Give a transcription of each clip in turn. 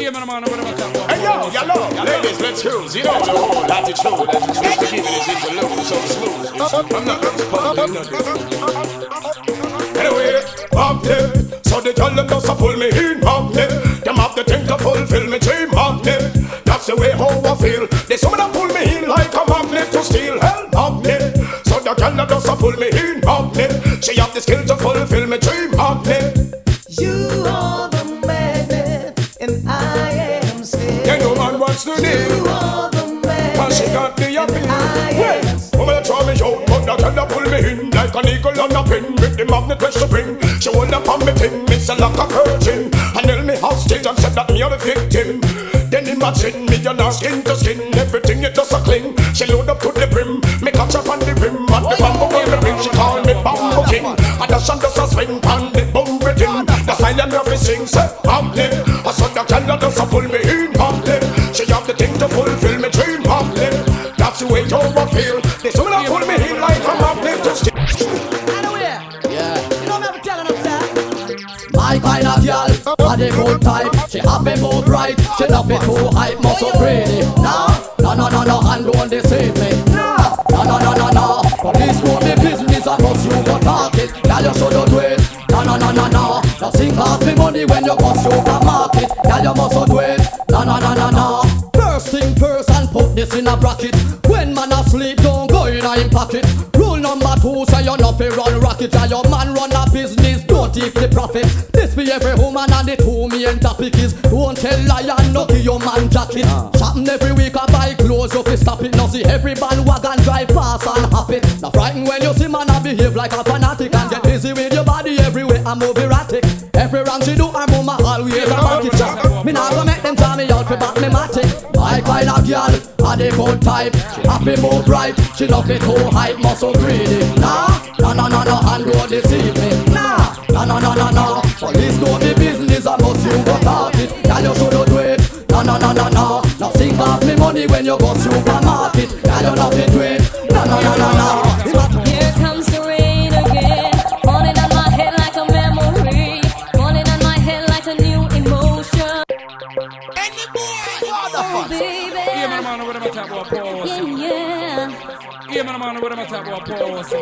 Hey yo, y'all ladies, let's choose. You know the whole attitude as we choose to keep this interlude so smooth. I'm not going to pump nothing. Anyway, magnet. So the girl them just a pull me in, magnet. Them have the thing to fulfill me dream, magnet. That's the way how I feel. They some of them pull me in like a magnet to steal, hell, magnet. So the girl them just a pull me in, magnet. She have the skill to fulfill me dream, magnet. You are the magnet, and I am still. Yeah, no man wants to deal. You are the magnet, cause she got the appeal. Well, woman throw me out, but the girl pull me in like an eagle on a pin with the magnet which she bring. She hold up on me thing, miss a lock a curtain, and held me hostage and said that me are the victim. Then imagine me and her skin to skin, everything it does a cling. She load up to the brim, me catch up on the rim, and the bamboo on the ring. She call me Bamboo King, and the sun does a swing, and the boom rhythm. The silent love sing, say magnet. I saw the girl does a pull me in, magnet. She have the thing to fulfill me dream, magnet. That's the way you feel. They some of pull me in like a magnet to stick. yeah, you know me have telling them that. My kind of girl, a the good type. She happy move right, she love it too hype, muscle pretty. No, and don't deceive me. No, police know me business and must you go talk it. Girl, you should do it. No. Nothing cost me money when you go supermarket. Girl, you must do it. No. First thing first and put this in a bracket. When man asleep, don't go in a him pocket. Rule number 2, say you not fi run rocket. And your man run a business, don't take the profit. This be every woman and the 2 main topic is don't tell lie and no give your man jacket. Shopping every week I buy clothes, you fi stop it. Now see every bandwagon drive fast and happy. Now frightened when you see man a behave like a fanatic and get busy with your body everywhere and move erratic. Every round she do her mama always a market shop. Me nah go make them tell me out fi back me matic. My kind of girl, a the good type. She happy move right, she love it too hype, muscle greedy. No, and don't deceive me. No. Police know the business, I must you go talk it. Girl, you should do it. No. Nothing cost me money when you go supermarket. Girl, you love it, do it. No. Here comes the rain again, falling on my head like a memory, falling on my head like a new emotion. Oh, baby. Yeah, man, what am I talking about? Pause. Yeah, man, what am I talking about? Pause.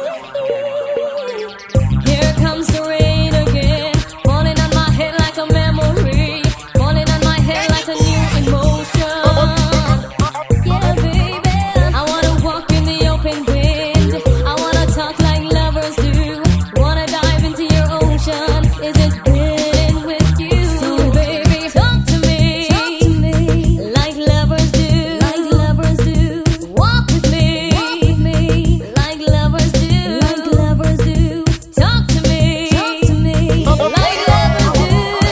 Here comes the rain again, falling on my head like a memory, falling on my head like a new emotion. Yeah, baby, I wanna walk in the open wind, I wanna talk like lovers do, wanna dive into your ocean. Is it good with you? So baby, talk to me like lovers do, like lovers do. Walk with me like lovers do, like lovers do. Talk to me like lovers do.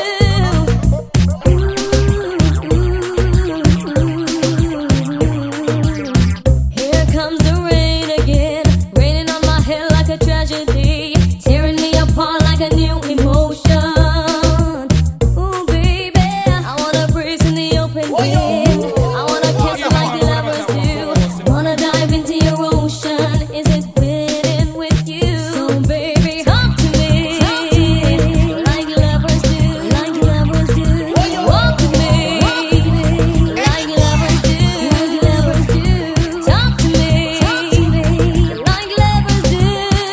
Here comes the rain again, raining on my head like a tragedy, tearing me apart like a new emotion. Ooh, baby, I wanna breathe in the open wind, I wanna kiss like lovers do, wanna dive into your ocean. Is it fitting with you? So baby, talk to me like lovers do, like lovers do. Walk with me like lovers do, like lovers do. Talk to me like lovers do.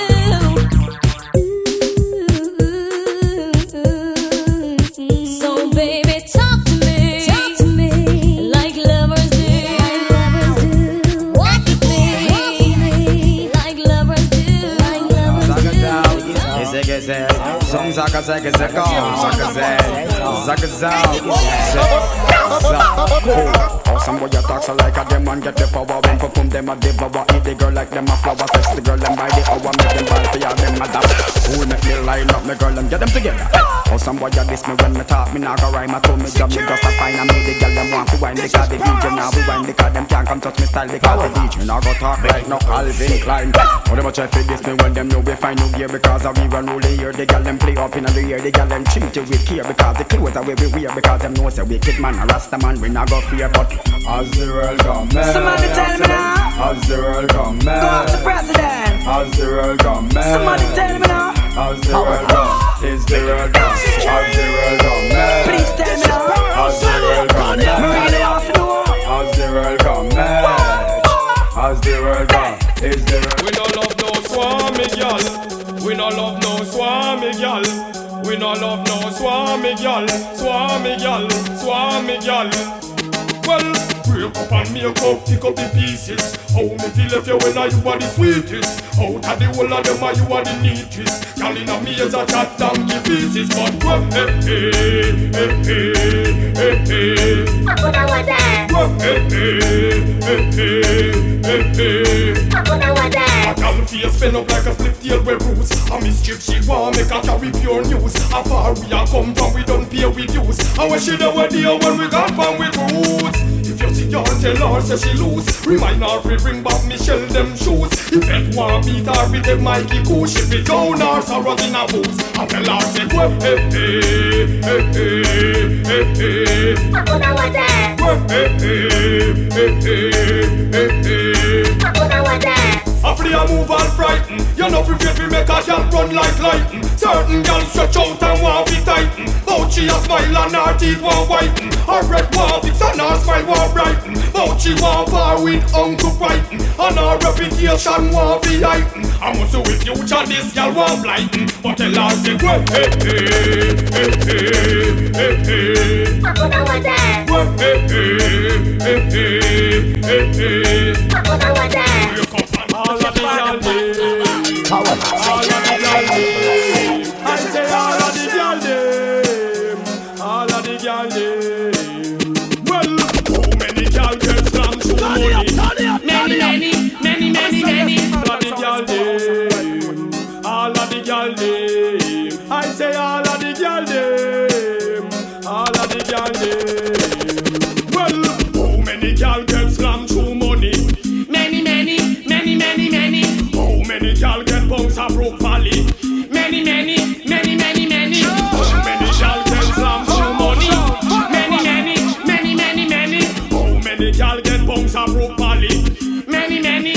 So baby, talk to me like lovers do, like lovers do. Walk with me like lovers do, like lovers do. Some Zaka some boy talk so like a them and get the power. When perform them a devour, eat the girl like them a flower. Sex the girl and by the hour, make them ball for all them mother. Who make me line up me girl and get them together. Oh, some boy diss me when me talk, me not go rhyme. I told me job, me just a fine and me the girl them want to wine because the DJ now we wine because them can't come touch me style because the DJ now go talk like no Calvin Klein. Oh, them a try to diss me when them know we find new gear because we run all the year. The girl them play up in the year, the girl them treat you with care because the clothes are way we wear because them know say wicked man a Rasta man we not go fear. But as the world come back, Somebody tell me now. as the world come Go back, up to president. as the world come back, Somebody tell me now. as the world come, is the world come, as the world come back, Please tell me now. as the gal, swami gal, swami gal. Well, break up and make up, pick up the pieces. How me feel if you when you are the sweetest. Out of the whole of them, you are the neatest. Girl in a me as a chat donkey pieces. But hey, hey, hey, hey, hey. I'm gonna want that. Hey, hey, hey, hey. I'm gonna want that. A girl face spin up like a split tail with roots. A mischief she want make her carry pure news. How far we are come from, we don't pay with use. And when she know what deal when we got from with roots. If you see her, tell her say she lose. Remind her to bring back Michelle them shoes. If that one beat her with the Mikey Cool, she be down her sorrows in her boots. I tell her say hey, hey, hey, hey, hey, hey. I'm gonna want that. Hey, hey, hey, hey, hey, hey. I'm gonna want that. After you move and frighten, you know if we make a girl run like lightning. Certain girls stretch out and want be tighten. But she a smile and her teeth want whiten. Her red want fix and her smile want brighten. But she want far with Uncle Brighton. And her reputation want be heighten. I must say with future this girl want blighten. But tell her say hey, hey, hey, hey, hey, hey. I'm gonna want that. Hey, hey, hey, hey, hey, hey. I'm gonna want that. All of the girl dem, all of the girl dem. I say all of the girl dem, all of the girl dem. Well, how many girl get slam to money? Many. All of the girl dem, all of the girl dem. I say all of the girl dem, all of the girl dem. Well, how many girl get slam to money? Many. How many girl get bounce a broke valley? Many. How many girl get slam to money? Many. How many girl get bounce a broke valley? Many.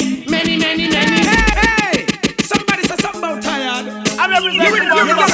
Hey! Somebody say something about tired. I'm representing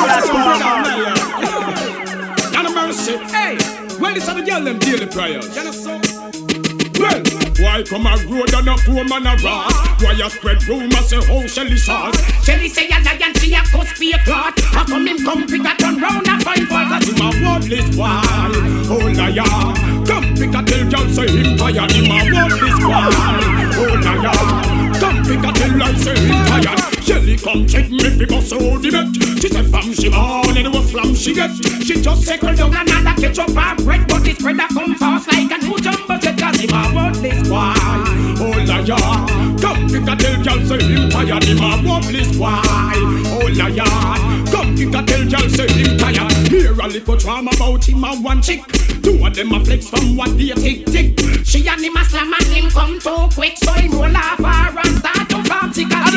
Yana mercy. Hey! Well, this are the girl them daily prayers. Yana so. well, why come a road and a poor man a rat? Why you spread rumors say how Shelly sauce? Shelly say a lion, she a cuss be a clot. I come in, come pick a turn round and find for cause him a worthless boy. Oh liar, come pick a tell girl say him tired. Him a worthless boy. Oh liar, come pick a tell girl say him tired. Shelly come check me because so the bet. She said fam she born and it was slam she get. She just circle down another ketchup and bread, but this bread a come fast like a new jumbo jet cause him a worthless boy. Oh liar, come pick a tell girl say him tired. Him a worthless boy. Oh liar, come pick a tell girl say him tired. Hear a little drama about him and one chick. Two of them a flex from what they tick. She and him a slam and him come too quick, so him roll off her and start to farm tick. Oh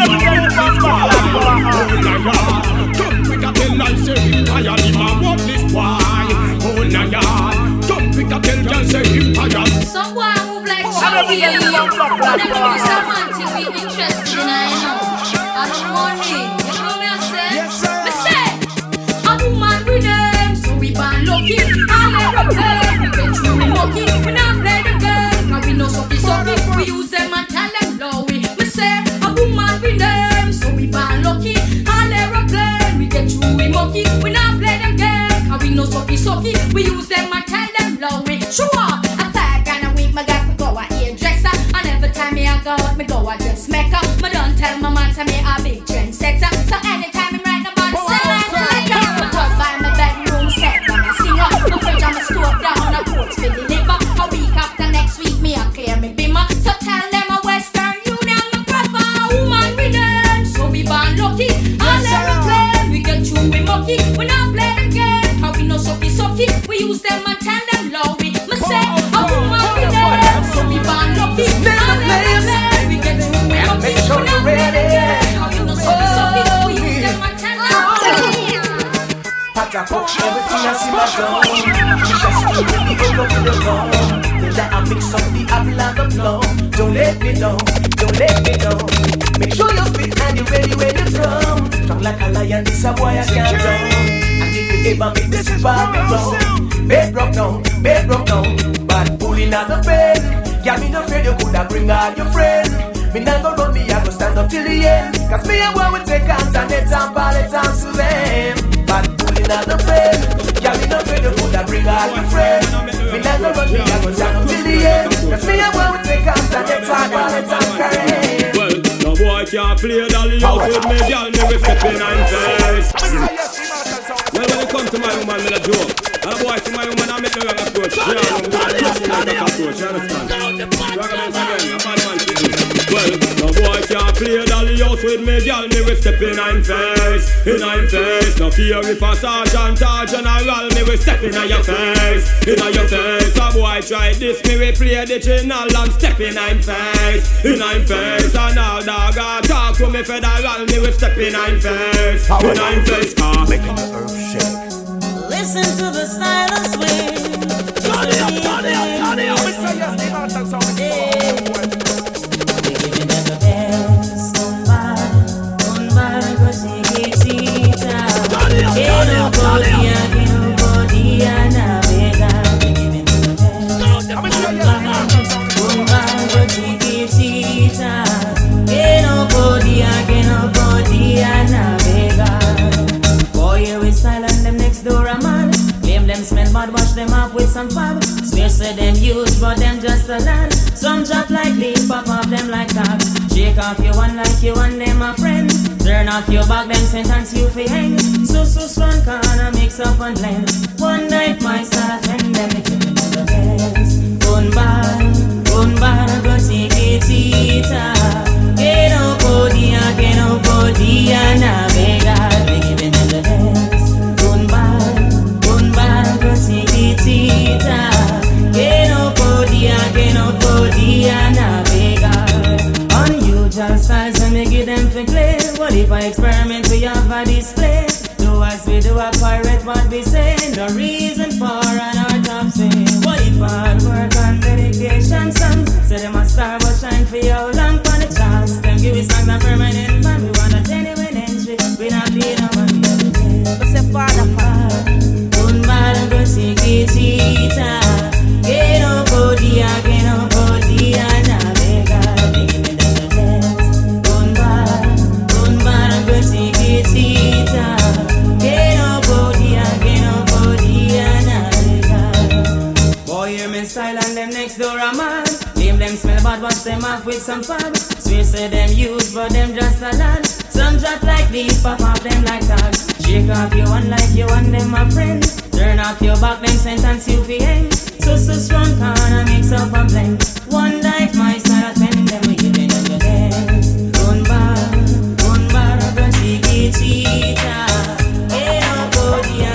liar, come pick a tell girl say him tired. Him a worthless boy. Oh liar, come pick a tell girl say him tired. Someone move like Shaggy. Let me give you someone to be interested in, I know. And money, you know me I say? Yes, sir. Me say, a woman with them, so we born lucky. And every day, we get through we lucky. We not play the game, cause we know sucky. We use them and tell them blowy. Me say, a woman with them, so we born lucky. And every day, we get through we lucky. We not play the game, cause we know sucky. We use them and tell them blowy. Sure. My got to go a hairdresser. And every time me I go out, me go a dressmaker. Me don't tell my man to me a big trendsetter. So anytime me write about selector, me just buy my bedroom set and I sing up. My fridge and my stove down, a coats for deliver. A week after next week, me a clear me bimmer. So tell them a Western Union me prefer. Woman with them, so we born lucky. And every play, we get through we mucky. We not play the game, cause we know sucky. We use them and tell them lowy. Me say, a woman with them, so we born lucky. And every play, we get through we mucky. Make sure you're ready. Cause we know sucky. We use them and tell them lowy. Pata push everything I see my drum. She just keep me over to the gun. Then I mix up the apple and the plum. Don't let me down, don't let me down. Make sure you're fit and you're ready when you drum. Strong like a lion, this a boy I can't drum. And if you ever make me super wrong, bedrock down, bad pulling out the pen. Yeah, me no afraid you coulda bring all your friends. Me not go run me, I go stand up till the end. Cause me and boy will take hands and let and pallet and Suzanne. Bad pulling me not no friend. Yeah, me no friend, you coulda bring all your friends. Me not no run, me a go stand up till the end. Cause me a want to take hands and let's talk all the time, correct. Well, no boy can't play dolly house with me, girl, me we step in and face. Well, when it comes to my woman, me a joke. And a boy see my woman, I make the wrong approach. Yeah, I'm going to approach, you understand? Recommend again, a bad man to do. Well, no boy can't play dolly house with me, girl, me we step in and face. In and face, no fear if a sergeant or general, me we step in your face. In your face, a boy try this, me we play the general and step in and face. In and face, and now dog talk to me federal, me we step in and face. In and face, making the earth shake. Listen to the silence swing. Turn it up, turn it up, turn it up. Mr. Yes, the mountain sound is We're giving them the best. Un bar, cosita. Que no podía navegar. We're giving them the best. Un bar, chiquitita. Que no podía navegar. Boy, you is silent, them next door a man. Blame them smell bad, wash them off with some fab. Swear say them huge, but them just a land. Some drop like leaf, pop off them like that. Shake off your one like you and them a friend. Turn off your back, them sentence you fi hang. So strong, corner mix up and blend. One night my start and them it give me the best. Un bar, go chiquitita. Que no podía navegar. We giving them the best. Un bar, go chiquitita. Que no podía navegar. Unusual styles when we give them for play. What if I experiment we have a display? Do as we do a pirate what we say. No reason for an art of sin. What if hard work and dedication some? Say them a star but shine for how long for the chance. Them give us songs and permanent man. We want a genuine entry. We not need no money. But say father un bar go chiquitita. Que no podía navegar. We give them the best. Un bar go chiquitita. Que no podía navegar. Boy, hear me style and them next door a man. Blame them smell bad, wash them off with some fab. Swear say them use, but them just a lad. Some drop like leaf, pop off them like tag. Shake off your one like you and them a friend. Turn off your back, them sentence you fi hang. So strong, corner mix up and blend. One life, my style, attend them, we giving them the best. Un bar, go chiquitita. Que no podía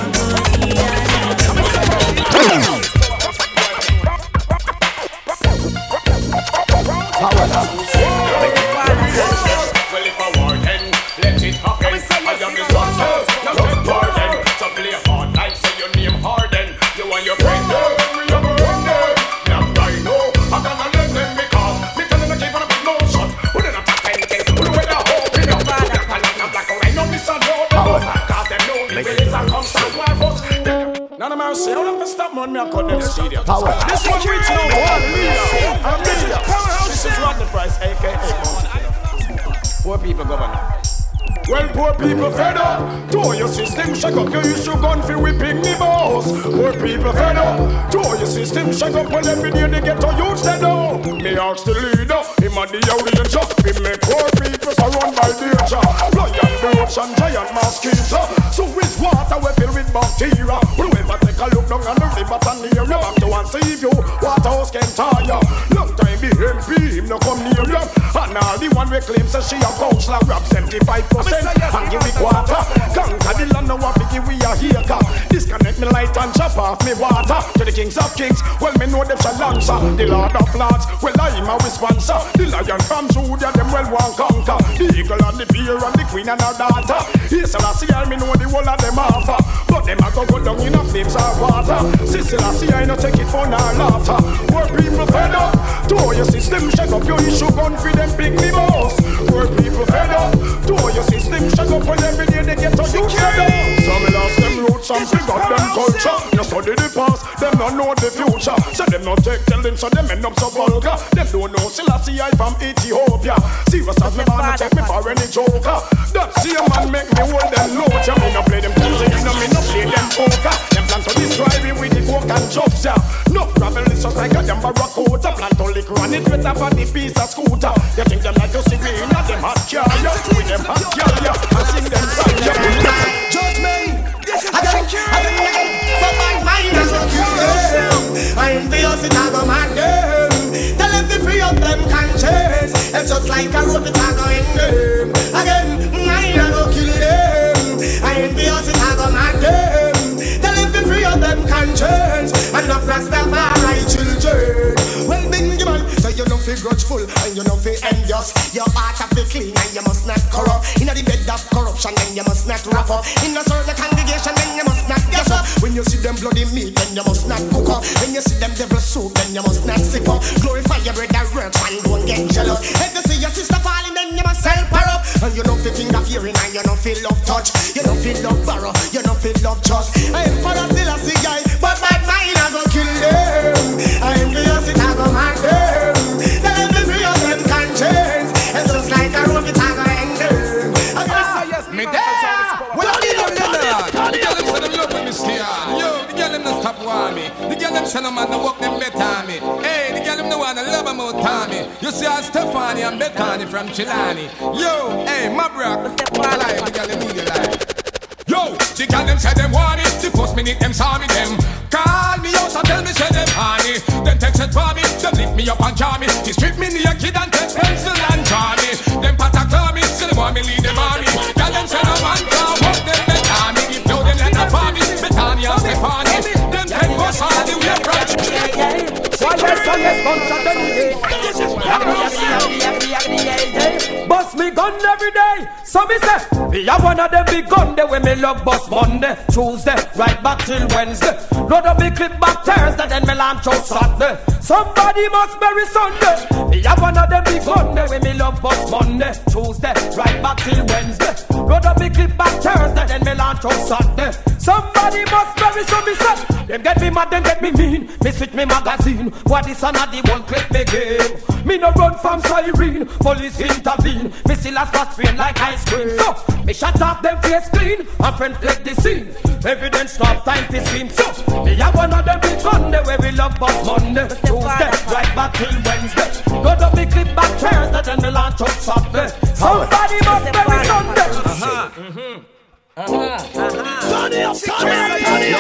Well, if I war then, let it happen. I am the success, now take pardon. So play hard like say your name Harden. You and your friend there, we are going there. Now I know, I'm gonna let them because me telling the keep on a big no shot. Who did not attend it? Who do it a hope? We don't want to call them black or I know this and know them. Cause them know me, well it's a constant wife. None of my say, I don't have to stop man, me I cut them stadium. This one reaching out to all media. This is Rodney Price, a.k.a. Poor people governor. Well, poor people fed up. To your system shake up. You issue gun for whipping me boss. Poor people fed up. To your system shake up. Well, every day they get to use them now. Me ask the leader, him a the audience. He make poor people surrounded by danger. Lion, the ocean, giant mosquito. So with water we fill with bacteria. Whoever take a look down on the river and near you. Back to one see you. Waterhouse can tire. Long time the MP, him no come near you. And all the one we claim says she a counselor. Grab 75%. And give me quarter. Conquer the land, now I give we a haker. Disconnect me light and chop off me water. To the kings of kings, well me know them shall answer. The lord of lords, well I'm a sponsor. The lion from Judah, them well one conquer. The eagle and the bear and the queen and her daughter. Yes, I see me know the whole of them offer. But them a go down in a flames of water. water. Sister, I see I no take it for no laughter. Where people fed up, to your system shake up. Your issue gun for them big me boss. Where people fed up, to your system shake up. When every day they get to you fed up. So me lost them roots and forgot them culture. You study the past, them not know the future. So them not take tell them, so them end up so vulgar. Them don't know Selassie I from Ethiopia. Serious as me man, take me for any joker. That same man make me hold them notes. You me no play them things, you know me no play them poker. Them plan to destroy me with the coke and jokes, yeah. No gravel is just like a them barracuda. Plan to lick run it better for the piece of scooter. You think them like to see me in a them hot car, yeah. With them hot car, yeah. And sing them song, yeah. Judge me, for my mind I go kill them. I envious it I go mad them. Tell them to free up them conscience. It's just like a rope it I go in them. Again, mine I go kill them. I envious it I go mad them. Tell them to free up them conscience. And not Rastafari children. Well, big man, so you don't feel grudgeful and you don't feel envious. Your heart have to clean and you must not corrupt. In the bed of corruption then you must not wrap up. In the sort of congregation then you must not guess up. When you see them bloody meat then you must not cook up. When you see them devil soup then you must not sip up. Glorify your brother works and don't get jealous. If you see your sister falling then you must help her up. And you don't feel finger fearing and you don't feel love touch. You don't feel love borrow, you don't feel love trust. I am for a Selassie guy, but bad mind I go kill them. I am the it I go mad them. Tell them to free up them conscience. It's just like a rope it I go hang them. Me there. Well, I need them there. The girl them say them love me stay on. Yo, the girl them no stop want me. The girl them say no man no work them better on me. Hey, the girl them no wanna love them out Tommy. You see how Stephanie and Bethany from Chilani. Yo, hey, my bro, alive. The girl them need your life. Yo, the girl them say them want it. The first minute them saw me them call me out and tell me say them honey. Them text it for me, them lift me up and jar me. They strip me naked and take pencil and draw me. Them patak claw me, say they want me lead them army. Girl them say no man can walk them better me. If no them let them for me, Bethany and Stephanie. Them take us all the way from bust me gun every day. So me say, me have one of them big gun there when me love bust Monday, Tuesday, right back till Wednesday. Load up me clip back Thursday, then me launch out Saturday. Somebody must bury Sunday. Me have one of them big gun there when me love bust Monday, Tuesday, right back till Wednesday. Load up me clip back Thursday, then me launch out Saturday. Somebody must bury, so me say, them get me mad, them get me mean. Me switch me magazine, what is another one clip me game. Me no run from siren, police intervene. Me still a fast train like ice cream. So, me shut off them face clean, and friend fled the scene. Evidence stop time to scream. So, me have one of them big Sunday where we love bus Monday, Tuesday, right back till Wednesday. Go to me clip back Thursday, then me launch out Saturday. Somebody must bury Sunday. Turn it up, turn it up, turn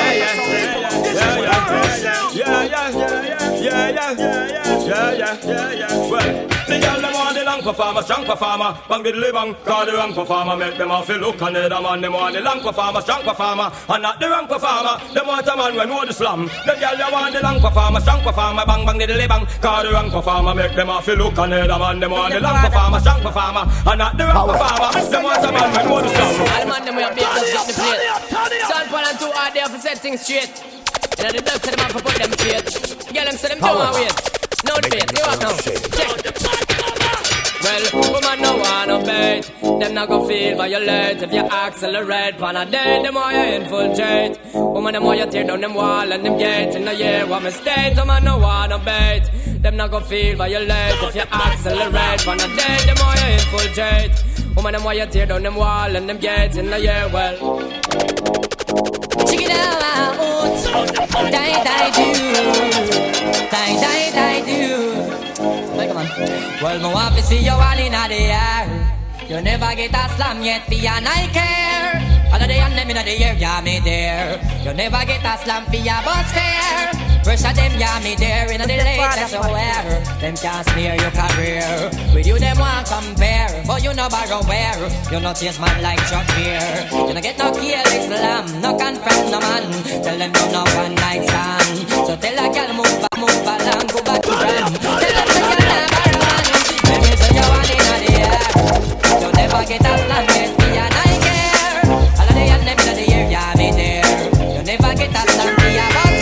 it up. Well, the girl them want the long performer, strong performer. Bang the bang, call the wrong performer. Make them off look and the man. Them want the long performer, strong performer, and not the wrong performer. Them want a man when know the slam. The girl them want the long performer, strong performer. Bang bang the bang, call the wrong performer. Make them off look and the man. Them want the long performer, strong performer, and not the wrong performer. Them want a man when know the slam. All man them we have big just got the plate. Son Paul and 2 hard there for set things straight. And the dog to the man for put them straight. Girl them say them don't wait. No debate, you up now. Check. Well, woman no wanna bait. Them not gon' feel violate if you accelerate. Pan a day, them more you infiltrate. Woman them more you tear down them wall and them gates. In the year what mistake, woman no wanna bait. Them not gon' feel violate if you accelerate. Pan a day, them more you infiltrate. Woman them more you tear down them wall and them gates. In the year well. Check it out, die do. Come on. Well, my want to see you all in the air. You never get a slam yet, for your I care. All of the and them in the air, yeah, me there. You never get a slam for your bus fare. Pressure them, yeah, me there. In the latest aware. Them can't smear your career. With you, them want compare. But you no borrow where. You no chase man like Chuck Beer. You no get no careless slam. No confront no man. Tell them you no one night stand. So tell a girl move along, go back to them. Tell them the girl never run. Let me tell you one in the air. You never get a slam yet, me and I care. All of the and them in the air, yeah, me there. You never get a slam, me a boss.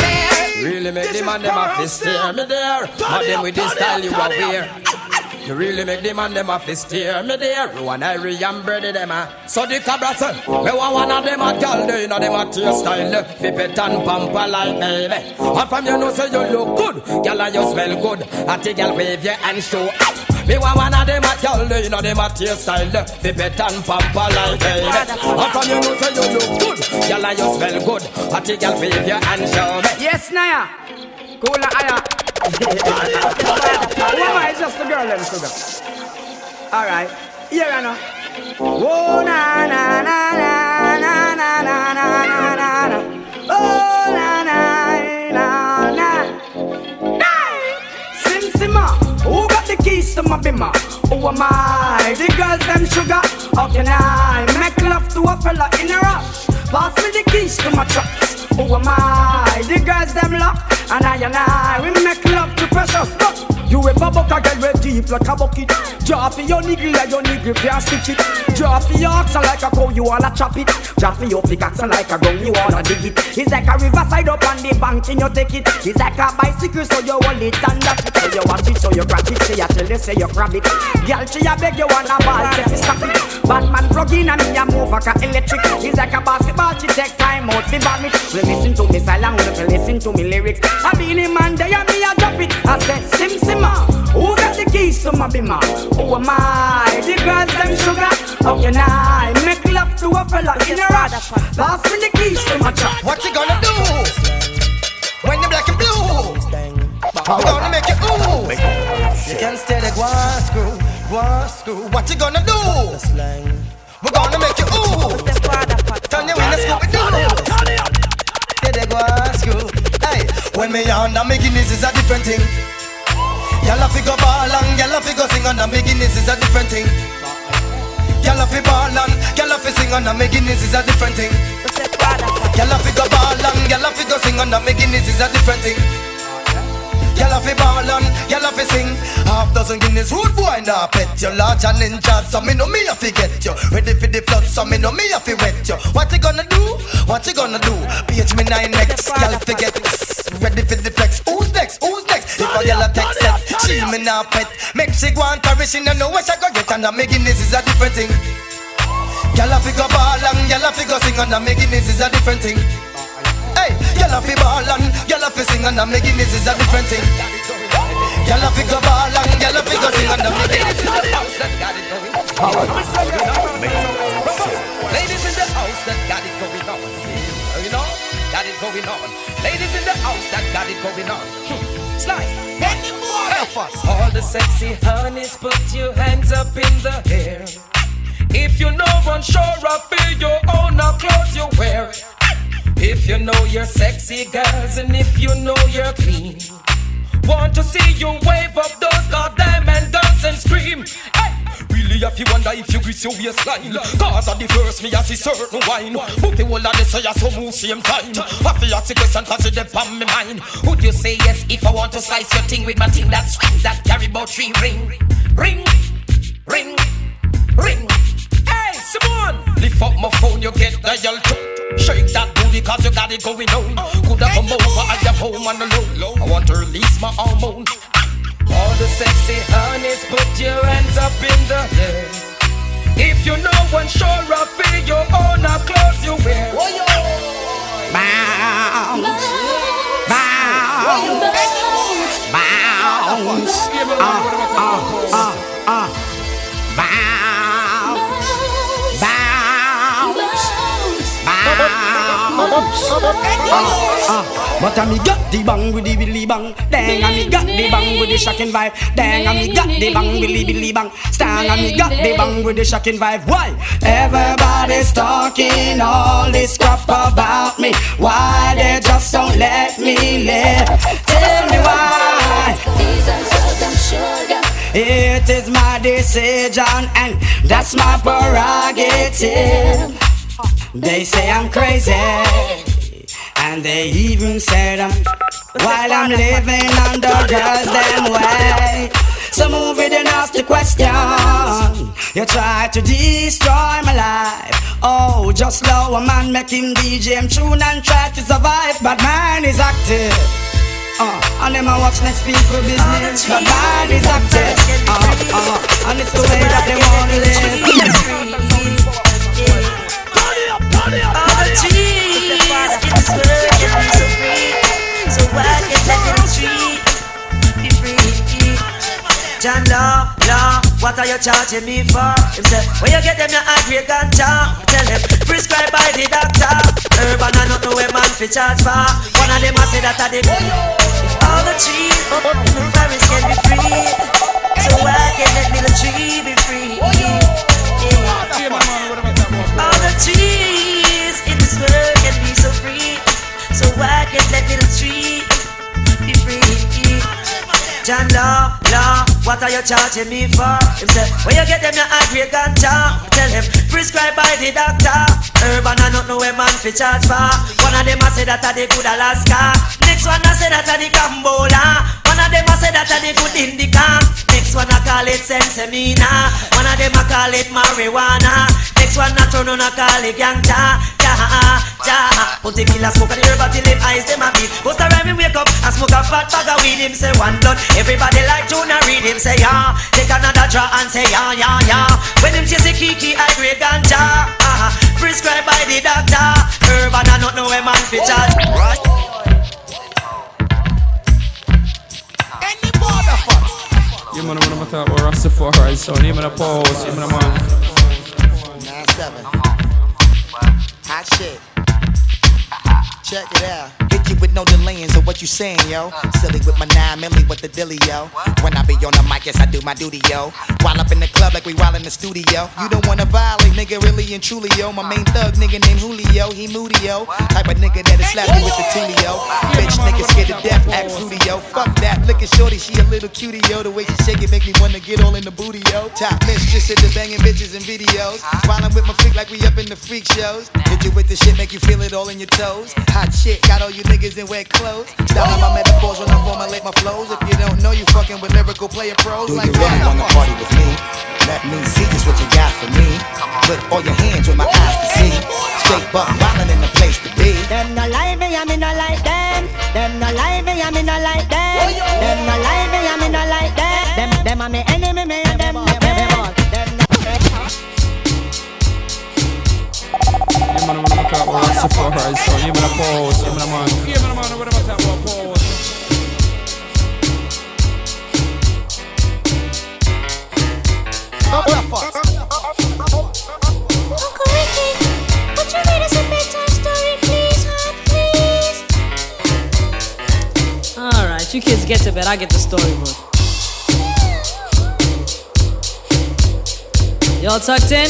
really make the man them a fist stare me there. But them with this style you are wear. You really make the man them a fist stare me there. One Irie and Brady them a. So the cabra say, me want one of them a gal, they know them a tear style. Flip it and pamper like baby. And from you know say you look good, gal and you smell good. I take gal wave your and show up. Me want one of them a gal, they know them a tear style. Flip it and pamper like baby. And from you know say you look good, gal and you smell good. I take gal wave your and show me. Yes, Naya. Cool Aya. Who am I? Just a girl and sugar. Alright, here I know. Oh na na na na na na na na na na. Oh na na na na. Sim Simma, who got the keys to my bimmer? Who am I? The girls them sugar. How can I make love to a fella in a rush? Pass me the keys to my trucks. Who am I? The girls them lock. And I, we make love to precious. You ever buck a girl with deep like a bucket. Draw for your niggle like your niggle can't stitch it. Draw for your oxen like a cow, you wanna chop it. Draw for your pickaxe like a gun, you wanna dig it. It's like a riverside up on the bank and you take it. It's like a bicycle so you hold it and that it. So you watch it, so you grab it, say you tell you, say you grab it. Girl, she a beg you wanna ball, say you stop it. Batman plug in and me a move like a electric. It's like a basketball, she take time out to bomb it. We listen to me silent, we listen to me lyrics. I be the man there and me a drop it. I said Sim Simma, who got the keys to my bimmer? Who am I? The girls them sugar. How can I make love to a fella in a rush? Pass me the keys to my truck. What you gonna do when you're black and blue? I'm gonna make you ooh. You can stay there, go on screw, go on screw. What you gonna do? We're gonna make you ooh. Turn you in the Scooby Doo. Stay there, go on screw. Hey, when me on the Guinness is a different thing. Y'all fi go ball and y'all fi go sing on the Guinness is a different thing. Y'all fi ball and y'all fi sing on the Guinness is a different thing. Y'all fi go ball and y'all fi go sing on the Guinness is a different thing. Y'all fi ball and y'all fi sing. Half dozen Guinness rude boy now pet you. Large and in charge so me know me a fi get you. Ready for the flood so me know me a fi wet you. What you gonna do? What you gonna do? Page me 9 next. Y'all fi get ready for the flex. Who's next? Who's next? If I yell a text set, she me now pet. Make she go and carry she no know where she go get. And the Guinness is a different thing. Y'all fi go ball and y'all fi go sing. And the Guinness is a different thing. Hey, y'all fi ball and y'all fi sing. And the Guinness is a different thing. Y'all fi go ball and y'all fi go sing. And the Guinness is a different thing. Ladies in the house that got it going on. You know, got it going on. Ladies in the house that got it going on. Slide, many more efforts. All the sexy honeys, put your hands up in the air. If you know unsure of your own clothes you wear. If you know you're sexy girls and if you know you're clean. Want to see you wave up those goddamn and dance and scream. Hey! Really if you wonder if you grease your waistline. Cause at the first me I see certain wine. Book the whole of this so you so move same time. I feel ask the question cause it upon me mind. Would you say yes if I want to slice your thing with my thing that swing that carry about 3 ring? Ring, ring, ring. Hey Simone! Lift up my phone you get dial to. Shake that booty cause you got it going on. Could I come over at your home on the low? I want to release my hormone. All the sexy honeys, put your hands up in the air. If you know one sure of it, your own clothes you wear. Bounce, But I me got the bang with the billy bang. Dang, I me got the bang with the shocking vibe. Dang, I me got the bang with the billy bang. Stang, I me got the bang with the shocking vibe. Why? Everybody's talking all this crap about me. Why they just don't let me live? Tell me why. These are drugs and sugar. It is my decision and that's my prerogative. They say I'm crazy, and they even said I'm while I'm living under girls them way. So move it and ask the question. You try to destroy my life. Oh, just slow a man, make him DJ him tune and try to survive. But man is active. And them a watch next people business. But God is active. And it's the way that they want to live. All the trees in this world can be so free. So why can't let them tree be free? John Law, what are you charging me for? Him say, when you get them your high-grade ganja, tell him, prescribed by the doctor. Urban and not know where man fi charge for. One of them a say that I did. All the trees in the forest can be free. So why can't that little tree be free? All the trees in this world can be so free. So why can't that little tree be free? John Law, what are you charging me for? Him say, when you get them your high-grade ganja, tell him, prescribed by the doctor. Urban and not know where man fi charge for. One of them a say that a the good Alaska. Next one a say that a the Cambola. One of them a say that a the good Indica. Next one a call it Sensemina. One of them a call it marijuana. Next one a turn on a call it ganja. Put the killer smoke and the herb till him eyes them a beat. Post a rhyme wake up and smoke a fat bag of weed. Him say one blunt. Everybody like Jonah read him say yeah. Take another draw and say yeah. When him chase the kiki I grade ganja. Prescribed by the doctor. Urban and not know where man fi charge. Any motherfucker. You man, I'm talking about Rastafari, so you man a pause, you man a man. 9-7. Hot shit. Check it out. Hit you with no delaying, so what you saying, yo? Silly with my 9 milli with the dilly, yo. When I be on the mic, yes, I do my duty, yo. While up in the club like we while in the studio. You don't wanna violate, nigga, really and truly, yo. My main thug nigga named Julio, he moody, yo. Type of nigga that'll slap you with the tulio. Bitch nigga scared to death, act fruity, yo. Fuck that, look at shorty, she a little cutie, yo. The way she shake it make me wanna get all in the booty, yo. Top mistress at the banging bitches and videos. While I'm with my freak like we up in the freak shows. Hit you with the shit, make you feel it all in your toes. Hot shit, got all you niggas in wet clothes. Styling my metaphors when I formulate my flows. If you don't know, you fucking with lyrical player pros. Do like you really wanna party with me? Let me see just what you got for me. Put all your hands with my eyes to see. Straight buck wildin' in the place to be. Them no like me, I me no like them. Them no like me, I me no like them. Them no like me, I me no like them. Them are me enemy, me and them all. You man, I'm talking about Rastafari, so you man a pause, you man a man. You man a man, I'm talking about pause. Uncle Ricky, would you read us a bedtime story, please, please? Alright, you kids get to bed, I get the storybook. Y'all tucked in?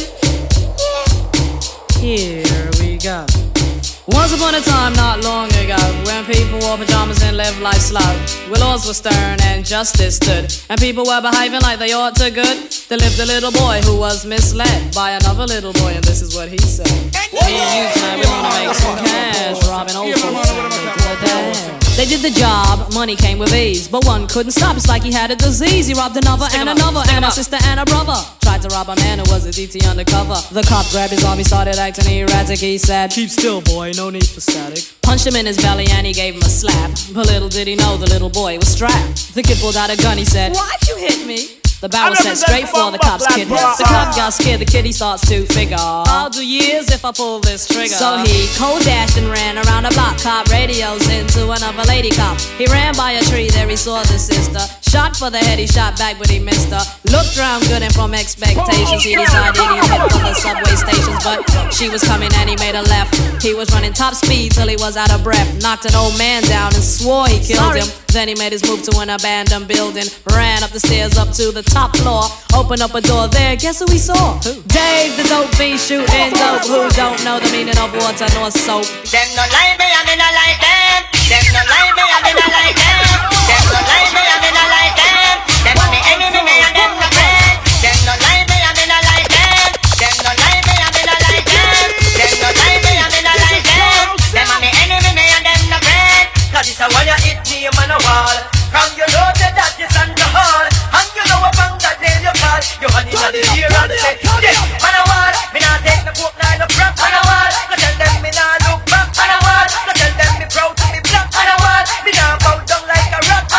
Here we go. Once upon a time, not long ago, when people wore pajamas and lived life slow, where laws were stern and justice stood, and people were behaving like they ought to good, there lived a little boy who was misled by another little boy, and this is what he said. Me and you tonight, we wanna make some cash, robbing old folks and making a dash. They did the job, money came with ease, but one couldn't stop, it's like he had a disease. He robbed another and another, and a sister and a brother. Tried to rob a man who was a DT undercover. The cop grabbed his arm, he started acting erratic. He said, keep still boy, no need for static. Punched him in his belly and he gave him a slap, but little did he know the little boy was strapped. The kid pulled out a gun, he said, why'd you hit me? The barrel set straight for the cop's kid. The cop got scared, the kid he starts to figure, I'll do years if I pull this trigger. So he cold dashed and ran around the block. Cop radios into another lady cop. He ran by a tree, there he saw the sister. Shot for the head, he shot back but he missed her. Looked round good and from expectations he decided he'd hit for the subway stations. But she was coming and he made a left. He was running top speed till he was out of breath. Knocked an old man down and swore he killed him. Then he made his move to an abandoned building. Ran up the stairs up to the top floor. Opened up a door there, guess who we saw? Who? Dave the dope fiend shooting dope. Who don't know the meaning of water nor soap? Them no like me, I me no like them. Them no like me, I me no like them. Them no like me, I me no like them. Them are me enemy, me and them no friend. Them no like me, I me no like them. Them no like me, I me no like them. Them no like me, I me no like them. Them are me enemy, me and them no friend. Cause it's a one you hit me, on a wall. From you know that you stand the hall. And you know upon that name you call. You honey in the ear and say, yes, on a wall. Me not take the coke, nor the crap. On a wall. No tell them me not look back. On a wall. No tell them me proud to be black. On a wall. Me not bow down like a rock.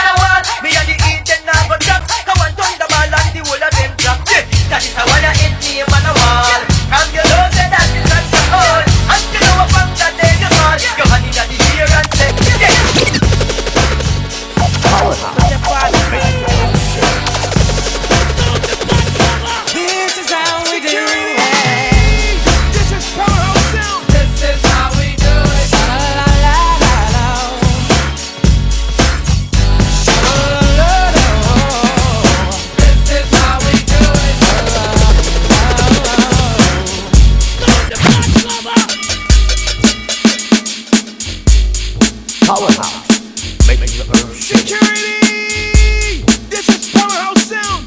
the earth shake. Security! This is Powerhouse Sound.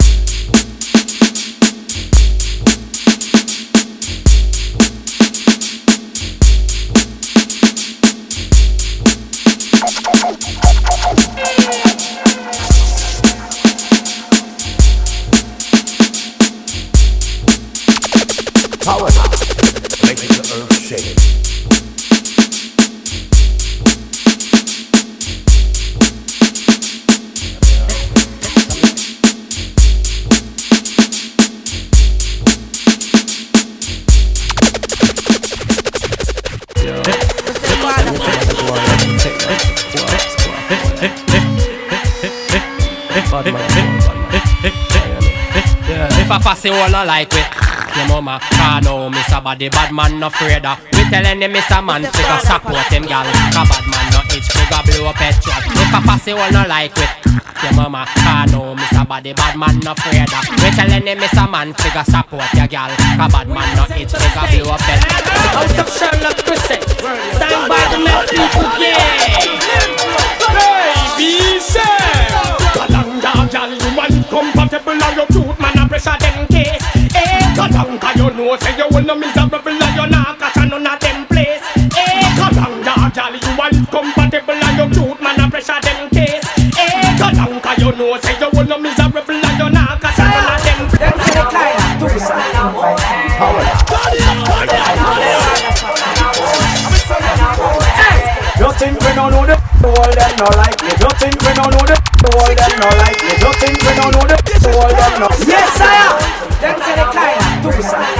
Powerhouse, making the earth shake. If I pass it all I like it, your mama can't know Mr. Body bad man no afraid of. We telling him Mr. Man figure support him gal. Cause bad man no itch figure blow up petrol. If I pass it all no like it, your mama can't know Mr. Body bad man no afraid of. We telling him Mr. Man figure support your gal. Cause bad man no itch figure blow up petrol. Out of Sherlock Crescent, stand by the men people, yeah. Baby, say Kalanga, gal, you incompatible and your cute man a pressure them case. Eh, Kalanga, you know say you wanna miserable and you not catch none of them place. Eh, Kalanga, gal, you incompatible and your cute man a pressure them case. Eh, Kalanga, you know say you wanna miserable and you not catch none of them place. Them say the kind of two side. You think we don't know the world them no like me? You think we don't know the world them no like me? You think we don't know the world them no? Yes, sire. Them say the kind of two side.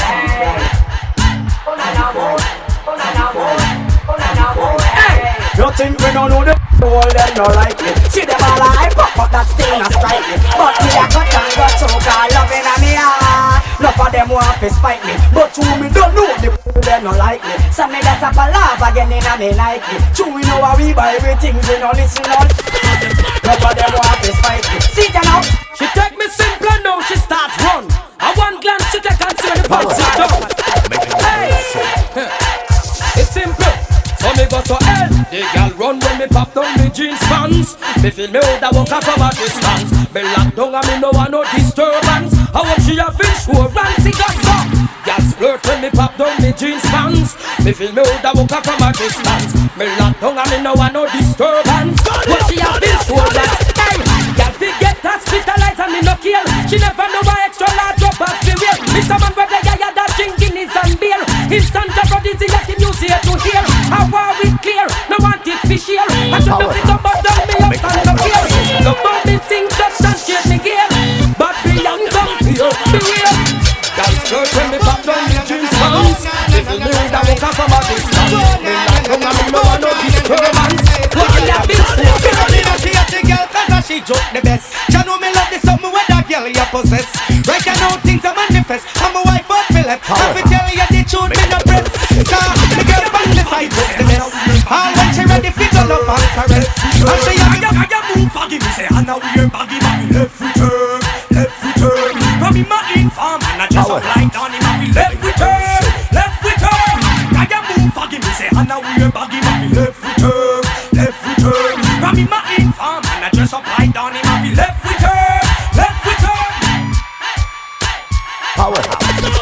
You think we don't know the world them no like me? See them all I pop up that stain and strike me. But me a cut and got so call loving a me heart. Enough of them want to spite me, but you me don't know the them no like me. Some me that's a laugh again in a me like me. True we know how we buy everything we no listen on. Enough of them want to spite me. See ya now. She take me simple and now she starts run. I one glance she take and see the pants she done. Hey, it's simple. So me go to hell. The girl run when me pop down me jeans pants. Me feel me out a walk from a distance. Me lock down and me no want no disturbance. I want she a fish who run see got so. Girl splurt when me pop down me jeans pants. Me feel me out a walk from a distance. Me lock down and me no want no disturbance. What she a fish who run? Hey, girl fi get hospitalized and me no kill. She never know why extra large drop off the wheel. Mr. Man where the guy that drinking is and beer. Instant aphrodisiac in you see to hear. How are we clear? No want it fi share. I should have it up but down me up and no care. Love how me sing just and change me gear. But we young come here, beware. Girl skirt when me pop down the jeans pants. If you know that walk from a distance. Me like come and me no want no disturbance. What she a bitch? She a the girl cause she joke the best. She know me love the something where that girl you possess. Right now things are manifest. I'm a wife of Philip. I fi tell you the truth me no press. Cause the girl on the side was the best. All when she ready fi go love and caress. And she a move forgive me say and now we're baggy my left return, left return. From him a inform and I just a blind on him a left return, left return. I move forgive me say and now we're baggy my left return, left return. From him a inform and I just a blind on him a left return, left return. Powerhouse.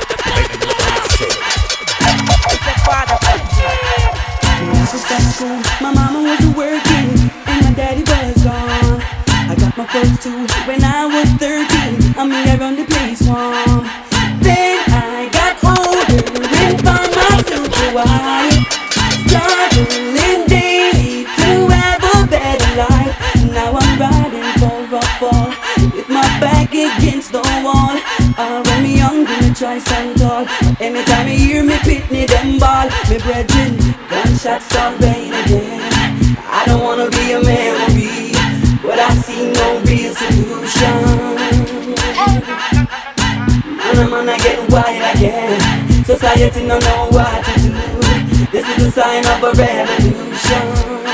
School. My mama wasn't working and my daddy was gone. I got my first two when I was 13. I mean I run the place warm. Then I got older and found myself a wife, struggling daily to have a better life. Now I'm riding for a fall with my back against the wall. When me young, gonna try stand tall. Anytime you hear me pitney them ball, me brethren, gunshots start rain again. I don't wanna be a memory, but I see no real solution. Man, I get wild again. Society don't know what to do. This is the sign of a revolution.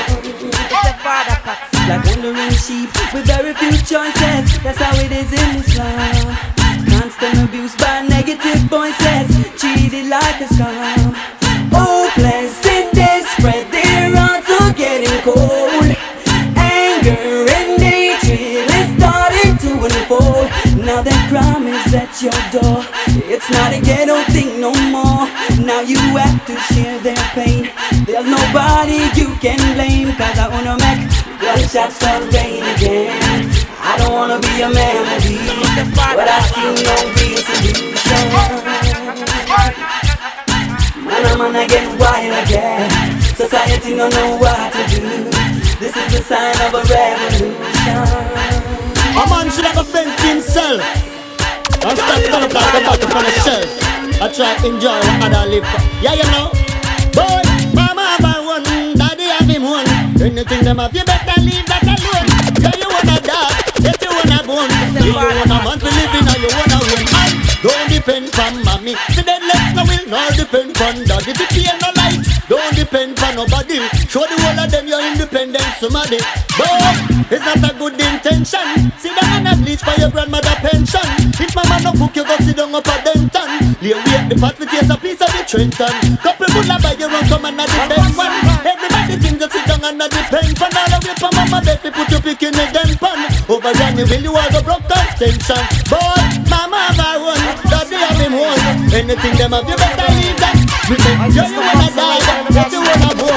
Like wandering sheep with very few choices. That's how it is in this life. Constant abuse by negative voices, treated like a scam. Hopeless and desperate, they're also getting cold. And Anger and hatred is starting to unfold. Now that crime is at your door. It's not a ghetto thing no more. Now you have to share their pain. There's nobody you can blame, cause I wanna make gunshots start rain again. I don't wanna be a memory, but I still know real solution. Man, I get wild again. Society don't know what to do. This is the sign of a revolution. A man should have a fence himself and stop going up like the bottom on the shelf. I try to enjoy what I live for. Yeah, you know. Boy, mama have a one, daddy have him one. Anything them have, you better leave that alone. Yeah, you wanna dog, yes you wanna bone. You wanna man to live in or you wanna win. And don't depend on mommy. See then left no will, nor depend on dog. If you pay no light, don't depend on nobody. Show the whole of them you're independent somebody. But it's not a good intention. Sit down and a bleach for your grandmother pension. If mama no cook, you go sit down up a Denton. Lay wait the pot with taste a piece of the Trenton. Couple good la buy you run come and a defend one. Everybody think you sit down and a depend pan. All the way from mama bed to put your pick in the den pan. Over there you will you have a broke extension. But mama have a one, daddy have him one. Anything them have you better leave that. We say you wanna die, yes you wanna born.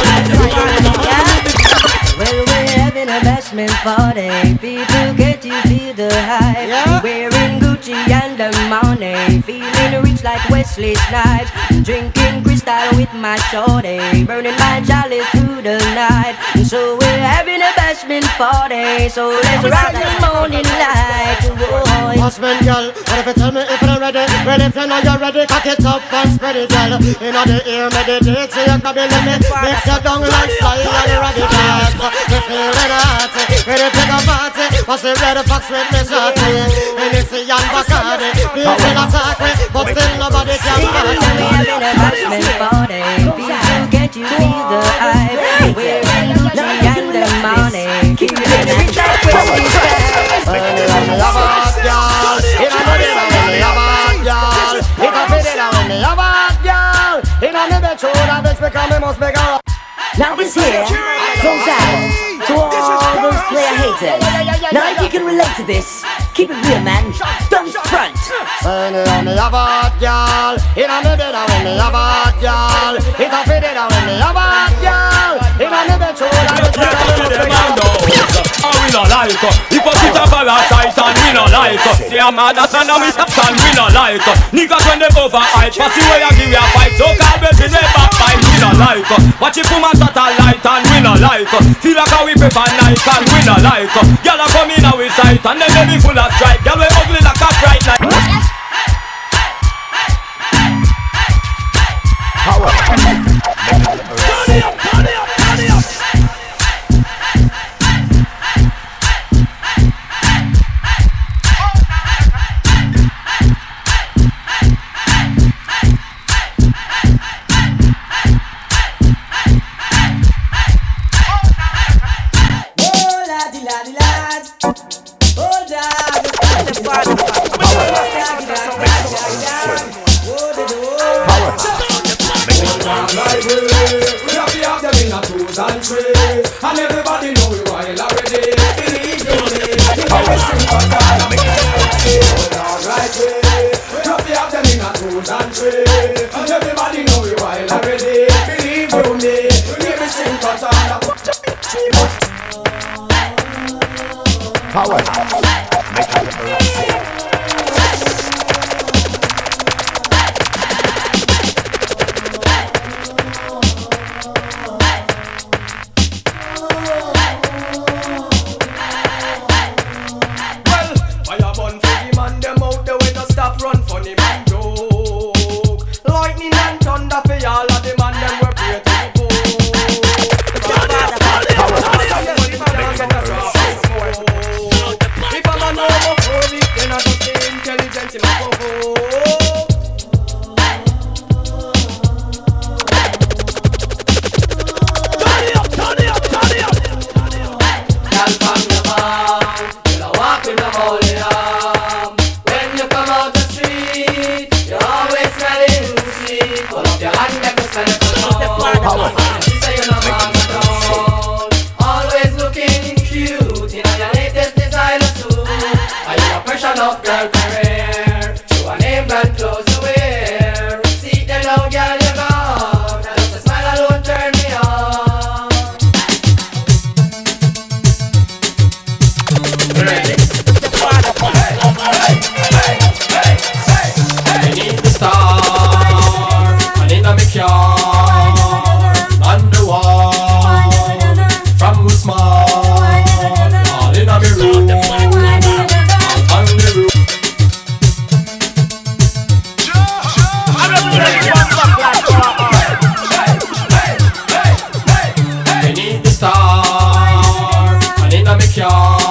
Well, we're having a bashment party. People, get you feel the hype. Yeah. Wearing Gucci and the money. Feeling rich like Wesley Snipes. Drinking crystal with my shorty. Burning my chalice through the night. So we're having a bashment party. So let's rock the morning light. Bashment girl, what if you tell me if you're ready? Well, if you know you're ready, cock it up and spread it, girl. In the ear, meditate, so you can be living. Mix your down like style and ready back. We feeling hot, ready to go party. What's the red fox with me shorty? And it's a young Bacardi. People attack me, but still nobody can party. We're having a bashment party. People, can't you feel the hype? Wearing Gucci and the money. Keeping it rich like Wesley Snipes. Now this here goes out to all those player haters. Now if you can relate to this, keep it real, man. Don't front. We no like if a sit a parasite and we no like they a mad as and we and we no like niggas when they overhype pass the way I give you a fight so can't be in the backbite we no like watch it from a satellite and we no like feel like how we prefer night and we no like y'all a come in our sight and then they be full of stripe y'all we ugly like a fright night. Power. Turn it up, turn it up, turn it up. And everybody know we wild already. Believe in me. Alright way. We have them in a tools and trade. And everybody know we wild already. Believe you me. We never sing cut on the Power. Make it run funny man joke. Lightning and thunder for y'all of the man them were pray to the book. If I'm a normal for it, then I just stay intelligent in my go. Turn it up, turn it up, turn it up. Y'all from the bar, you'll walk with the holy arm. When you come out the street, you're always smelling sweet. Hold up your hand, make us smell it. Say you're not on the down. Always looking cute. girl career. To a name brand clothes to wear. See them now, girl, you gone. Now just a smile alone turn me on. Ready? I need the star, and in a make on the wall, from small, all in a me room, on the roof. I need the star, and in a make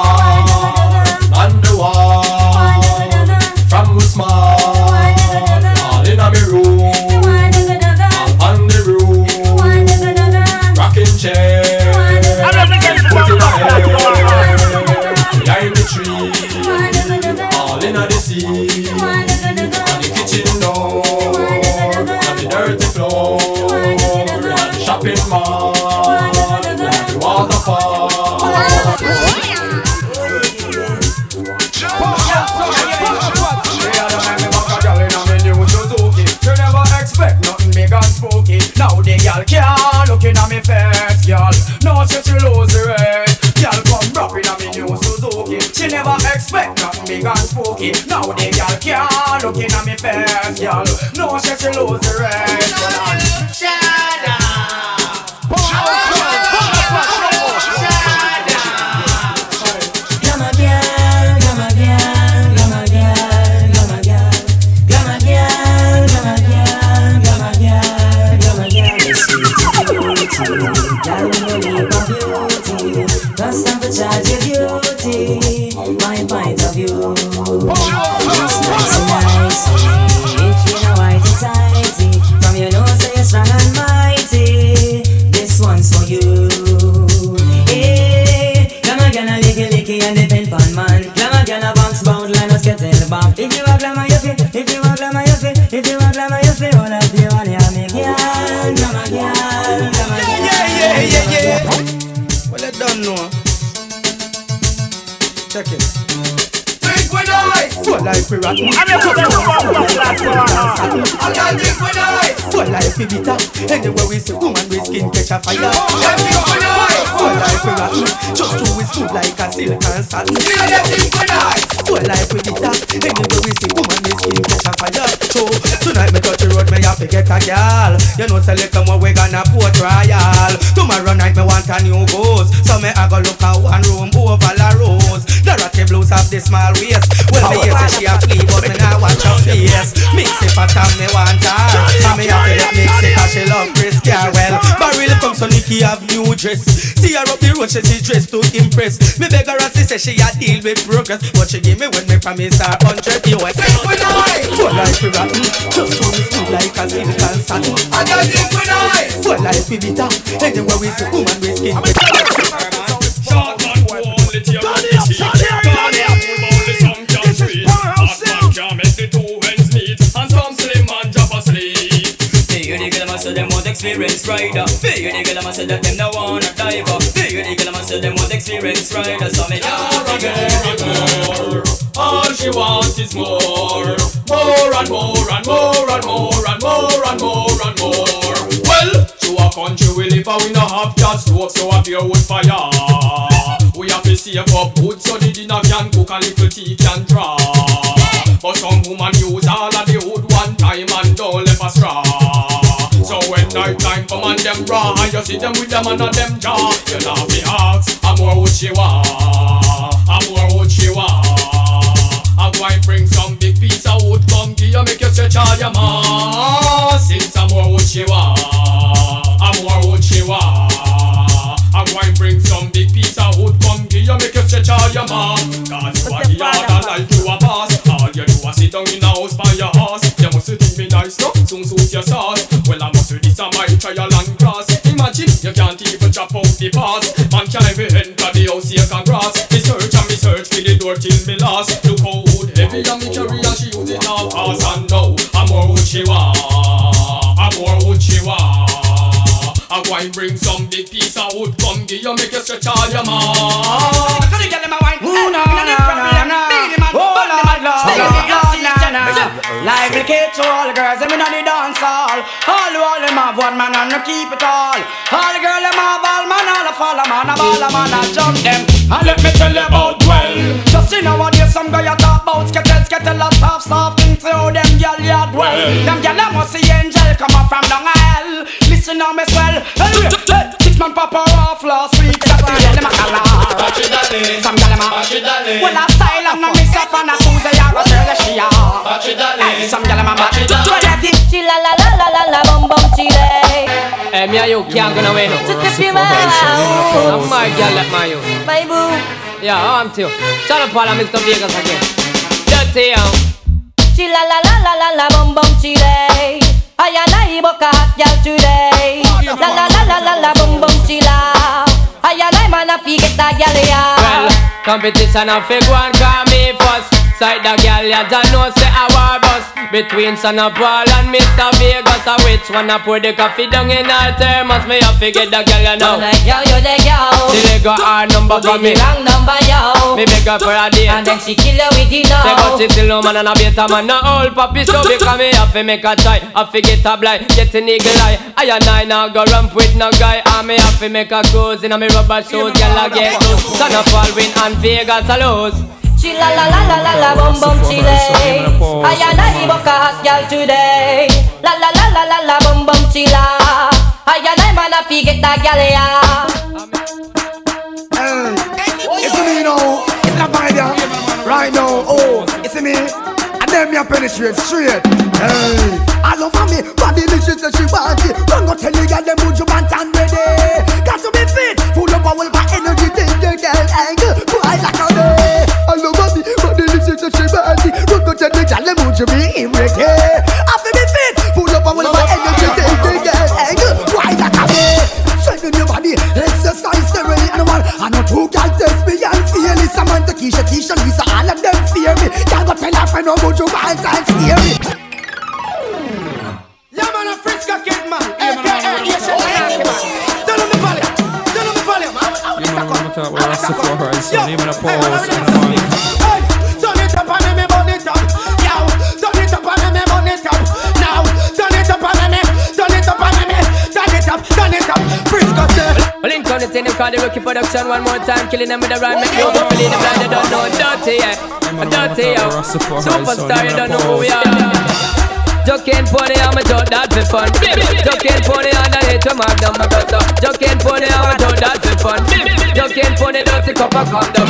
on the wall, from small, all in a me room, on the roof, rocking chair, put in a hair, behind the tree, all in a the sea, on the kitchen door, on the dirty floor, on the shopping mall, on the waterfall. Now the girl can't look in at me face, girl. No, she lose the race. Girl come rapping at me new Suzuki. She never expect nothing big and spooky. Now the girl can't look in at me face, girl. No, she lose the race. Shut up. Cause time for charge your beauty, my point of view. Just nice and nice, if you know white and tighty. From your nose say you're strong and mighty. This one's for you. Hey, glamour gonna licky and depend on man. Glamour gonna bounce bound line us get in the back. If you are glamour you feel, if you are glamour you feel, if you are glamour you feel, all of you and you make girl, glamour girl, glamour girl. Yeah. Well, I don't know. Check it. Drink with ice. Full life we rock. I can't drink with ice. Full life we bitter. Anywhere we see woman with skin catch a fire. Can't drink with ice. Full life we rock. Just two we smooth like a silk and satin. Drink with ice. Full life we bitter. Anywhere we see woman with skin catch a fire. So tonight me touch the road, me have to get a girl. You know select them we gonna put trial. Tomorrow night me want a new ghost. So me I go look at one room over La Rose. Dorothy Blues have the small waist. Well me hear say she a flea but me now watch her face. Mix it for time me want her. And me have to let mix it cause she love Chris Carwell. Barrel come so Nikki have new dress. See her up the road she dressed to impress. Me beg her and she say she a deal with progress. But she give me when me promise her 100 US. Full life we rotten. Just to me smooth like a silk and satin. I got drink with ice. Full life we bitter. Anywhere we see woman with skin. Short man won't let you run the sheet. Turn up, only some can treat. Hot man can't make the two ends meet. And some slim man drop asleep. Hey, you nigga, them say them want experience rider. Hey, you nigga, them say that them no wanna dive up. Hey, you nigga, them say them want experience rider. So me never get more. All she wants is more. More and more and more and more and more and more and more. Well, to a country we live and we no have gas stove, so a beer wood fire. We have to save up wood so the dinner can cook and little tea can draw. But some woman use all of the wood one time and don't left a straw. So when night time come and them raw, you see them with them and them jaw. You know fi ask, a more wood she want, a more wood she want. I'm going to bring some big piece of wood, come give you make you stretch all your mass. Since I'm more wood she want, I'm more wood she want. I'm going to bring some big piece of wood, come give you make you stretch all your mass. Cause you are the other like you a boss. All you do is sit down in the house by your horse. You must think me nice, no? Soon suit your sauce. Well I must do this on my trial and cross. Imagine you can't even chop out the pass. Man can't even enter the house here can grass. Me search and me search for the door till me lost. Look how wood heavy and me carry and she use it all fast. And now I'm more wood she want, I'm more wood she want. I'm going to bring some big piece of wood, come give you make you stretch all your man. Ooh, no, no, no, no. Oh, Lord, Lord. the girls, them inna the dance hall. All them have one man and no keep it all. All the girls, them have all man, all a follow man, a ball a man, a jump them. And let me tell you about well. Just see nowadays some guy a talk about skettle a soft things to how them gyal ya dwell. Them gyal a must see angel come up from down hell. Listen now me swell. Anyway, 6 man pop her off last week. That's the them a color. Some gyal a well a style and a mix up and a Tuesday a go tell the she a. Some gyal a back it up. Chilla la la la la la bum bum chile. Me and you can't go nowhere no. I'm my girl at my you. My boo. Yeah, I'm too. Shut up, Paul, Mr. Vegas again. Dirty, Chilla la la la la la bum bum chile. I and I book a hot girl today. La la la la la la bum bum chilla. I and I man a fi get a girl ya. Well, competition a fig one call me first. Side the girl ya don't know say a war bus between Son of Paul and Mr. Vegas. A which one a pour the coffee down in her thermos? Me have to get the girl ya now. Yo, you the girl. She leg got her number for me. Wrong number yo. Me beg her for a date. And then she kill you with it now. Say but she still no man and a better man. No old puppy so because me have to make a try. Have to get a blind, get an eagle eye. I and I now go ramp with no guy. And me have to make a cruise in a me rubber shoes. Girl a get loose. Son of Paul win and Vegas a lose. Chilla la la la la la bum bum chile. I and I book a hot girl today. La la la la la la bum bum chilla. I and I man a fi get a girl ya. It's me now. It's not my idea. Right now, oh, it's me. And then me a penetrate straight. Hey, I love for me. Body delicious that she want it. Don't go tell the girl them would you want and ready. Got to be fit, full of power, my energy, take the girl angle. Boy like a day. I love for me. Body delicious that she want it. Don't go tell the girl them would you be in ready. I feel be fit, full of power, my energy, take the girl angle. Boy like a day. Strengthen your body, exercise steroid and one. I know two girls test me and feel it. Samantha, Keisha, Lisa, all of them fear me. Can't go tell her friend no good you want and scare me. Yeah man, a Frisco kid man. AKA Asian Yankee man. Turn on the volume. Turn on the volume. You man, I'm talking about Rastafari, so even a pause. Hey, turn it up and me burn it up. Yo, turn it up and me burn it up. Now, turn it up and me, turn it up and me, turn it up. Frisco say. Link on the thing, call the Rookie Production one more time. Killing them with a rhyme, make you go believe the blind, you don't know. Dirty, yeah. Dirty, yeah. Superstar, you don't know who we are. Joke and pony, I'm a dog that for fun. Joke and pony, and I hate to mark down my gutter. Joke and pony, I'm a dog that for fun. Joke and pony, dirty cup of condom.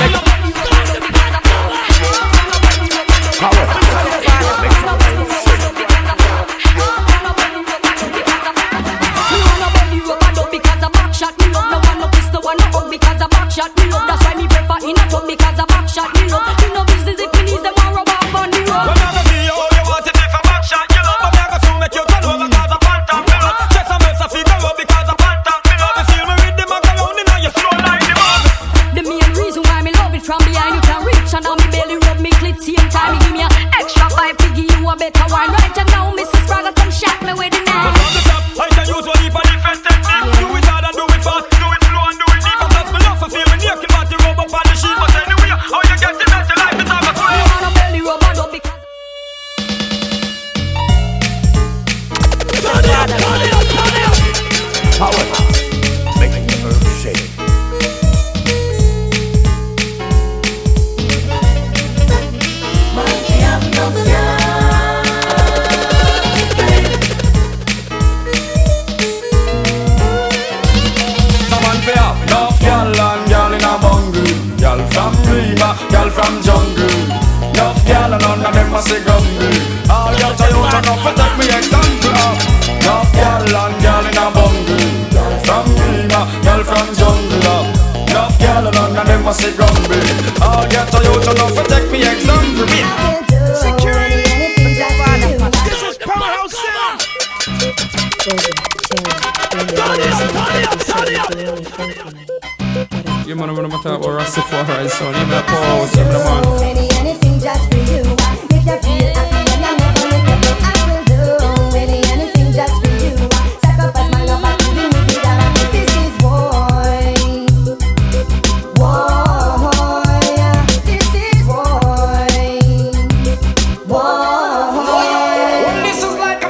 Because a back shot me love, no one no pistol, one no hug because a back shot me love. That's why me prefer in a tub because a back shot me love. You know business if you need them one rub off on the road. When I go see you, you want to take a back shot, you love. But I go soon make you turn over because a phantom me love. Just a mess of figure up because a phantom me love. You feel me with the man around in your slow like the bug. The main reason why me love it from behind, you can reach and now me belly rub me clit same time. Me give me a extra 5 to give you a better wine. Right now, Mrs. Brother, come shot me with the knife. But on the top, I can use one deep and defense technique. Do it hard and do it fast, do it slow and do it deep. Plus me love for feel me naked, but you rub up on the sheet. But anyway, how you get the better life is over for you. You wanna belly rub and up because Turn it up, turn it up, turn it up. Power, making the earth shake. Girl from Rima, girl from jungle. Enough girl and none of them must say gumby. All your Toyota enough to take me example of. Enough girl and girl in a bungle. Girl from Rima, girl from jungle. Enough girl and none of them must say gumby. All your Toyota enough to take me example. Security, this is Powerhouse Sound. You man, I'm talking about Rastafari, so even a pause, even a man. Anything just for you. Make you feel happy and I never let you go. I will do anything just for you. Sacrifice my love, I couldn't make it out. This is boy. This is boy. Well, this is like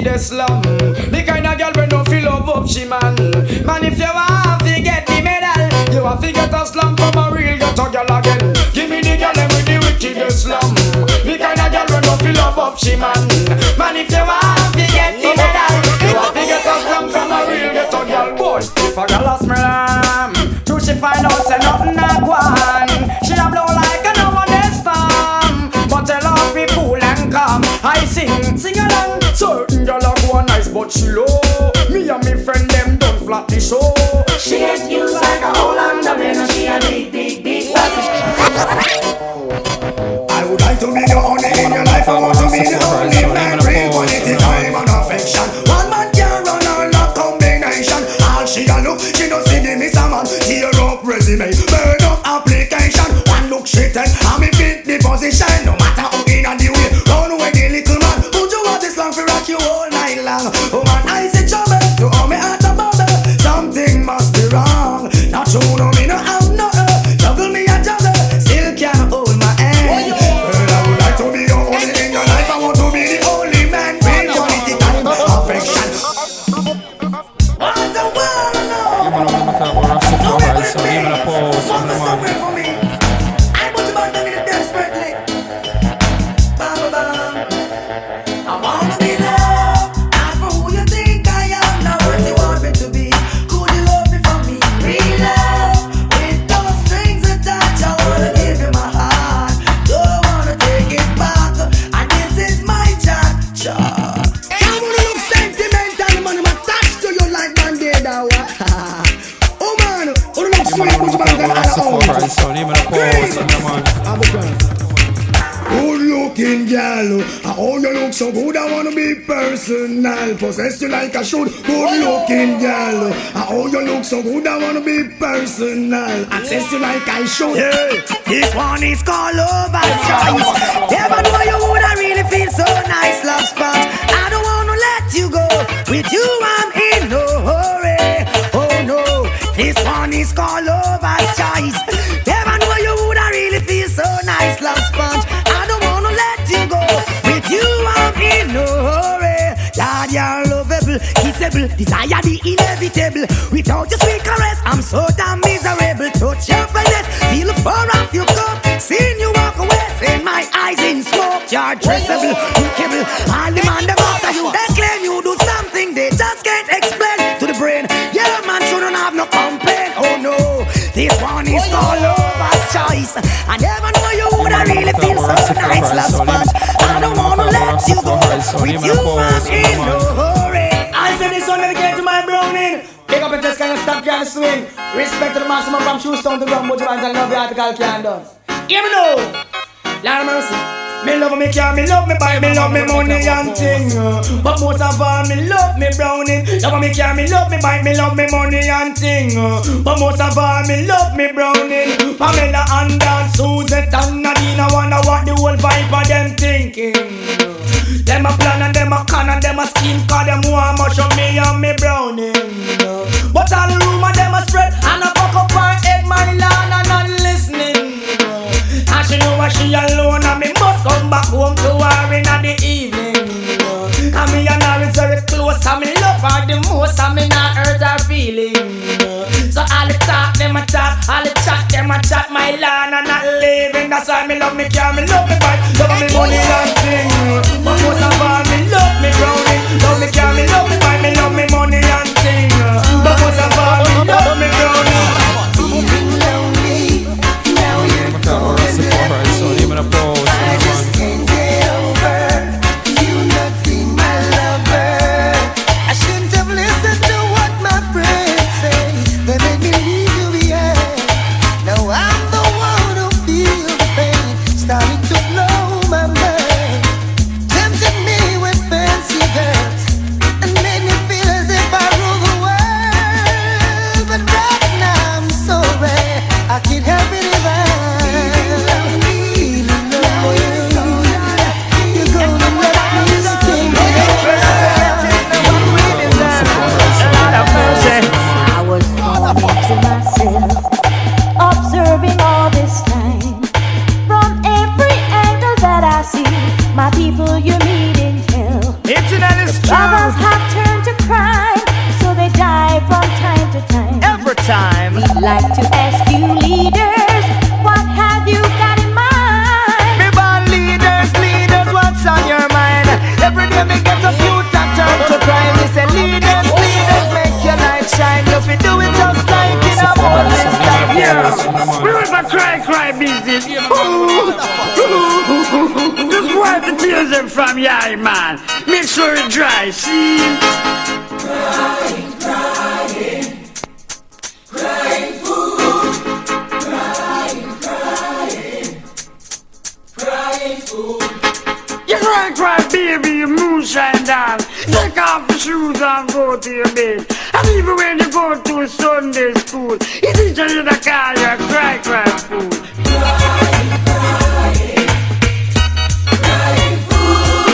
the slum. The kind of girl when no feel love up she man. Man, if you want to get the medal, you have to get a slum from a real ghetto girl again. Give me the girl with the wickedest slum. The kind of girl when no feel love up she man. Man, if you want to get the medal, you have to get a slum from a real ghetto girl. Boy, if a girl a smell true she find out say nothing not one. She a blow like a no one storm, but tell her be cool and calm. I sing along. Certain girl a go nice but she low. Me and me friend them done flat the show. She get used like a whole underwear. She a big I would like to be the only in your life. I want to be the only man. Real quality time and affection. One man can run all that combination. All she a look, she don't see the miss a man. Tear up resume, burn up application. One look she take, and me fit the position. No matter who in and the way, run away the little man. Put you want this long for rock you all night long. Oh man, I say trouble to all me at the bubble. Something must be wrong. Not true, no me no have no juggle me a juggle. Still can't hold my hand. Girl, I would like to be the only in your life. I want to be the only man. Real quality time affection. What the world know? So give it a pause on the man. I put you on it desperately. I wanna be loved, not for who you think I am, not what you want me to be. Could you love me for me? Real love, with those strings attached. I wanna give you my heart, don't wanna take it back. And this is my chat. I wanna look sentimental, man. I'm attached to you like Band-Aid. Oh man, oh look sweet, put you back on good looking girl, oh you look so good, I wanna be personal. Possess you like I should. Good looking girl, oh you look so good, I wanna be personal. Access you like I should. Yeah, this one is called Lover's Choice. Never know you would, I really feel so nice, love spot. I don't wanna let you go. With you I'm in no hurry. Oh no, this one is called Lover's Choice. Never know you would, I really feel so nice, love sponge. I don't wanna let you go. With you I'm in no hurry. Lord, you're lovable, kissable, desire the inevitable. Without your sweet caress, I'm so damn miserable. Touch your finesse, feel the fur off your coat. Seeing you walk away, seeing my eyes in smoke. You're dressable, lookable, all the man them after you. They claim you do something they just can't explain to the brain. Yeah, man shouldn't have no complaint. Oh no, this one is called Lover's Choice. I never know you would, I really feel so nice, love sponge. I don't wanna let you go. With you I'm in no hurry. I say this one dedicated to my browning. Pick up and just kind of stop, can't swing. Respect to the maximum from Shoestown to Gumbo, and I love the article can done. Hear me now, Lord of mercy. Me love me car, me love me bike, me love me money and thing. But most of all, me love me browning. Love me car, me love me bike, me love me money and thing. But most of all, me love me browning. Pamela and Dan, Suzette and Nadine, I wonder what the whole vibe of them thinking. Them a plan and them a con and them a scheme, cause them want much of me and me browning. But all the rumor them a spread and a fuck up her head, my land and not listening. And she know what she alone and me must come back home to her in the evening. And me and her is very close and me love her the most and me not hurt her feelings. So all the talk them a talk, all the chat them a chat, my land and not living. That's why me love me car, me love me bike, love me money and thing. But most of all me love me browning, love me car, me love me bike, me love me money and thing. But most of all me love me browning. I just can't get over you not being my lover. I shouldn't have listened to what my friends say. They made me leave you behind. Now I'm the one who feels the pain starting to blow my mind. Tempted dry, man. Make sure it dry, see? Crying, crying, crying food, crying, crying, crying food. You cry, baby, you moonshine down. Take off the shoes and go to your bed. And even when you go to Sunday school, you teacher you the call you cry fool. Crying, crying, crying food,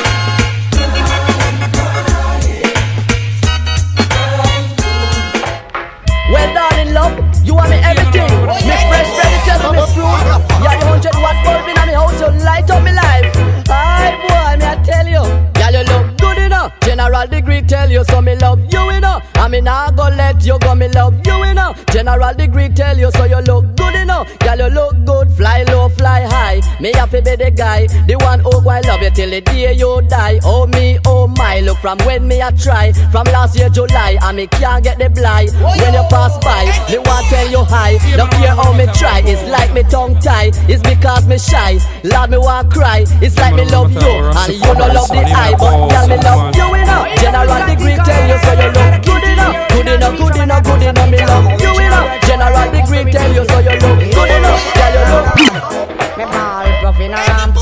crying, crying. Well, darling, love, you want me everything. Me fresh, ready, tell me fruit. Yeah, the 100-watt bulb in my house, you light up my life. Aye, boy, me I tell you, yeah, you look good enough. General degree tell you, so me love you enough. I mean, I go let you go, me love you enough. General degree tell you, so you look good enough. Yeah, you look good, fly low, fly high. Me happy be the guy, the one who I love you till the day you die. Oh me, oh my, look from when me I try. From last year July, and me can't get the blind. When you pass by, me want tell you hi. Don't care how me try, it's like me tongue tie. It's because me shy, Lord me want cry. It's like me love you, and you don't love the eye. But girl me love you enough. General degree tell you, so you look good enough. Good enough, good enough, good enough, me love you enough. General degree tell you, so you look good enough. Girl you look. Me ball puff in a ramp.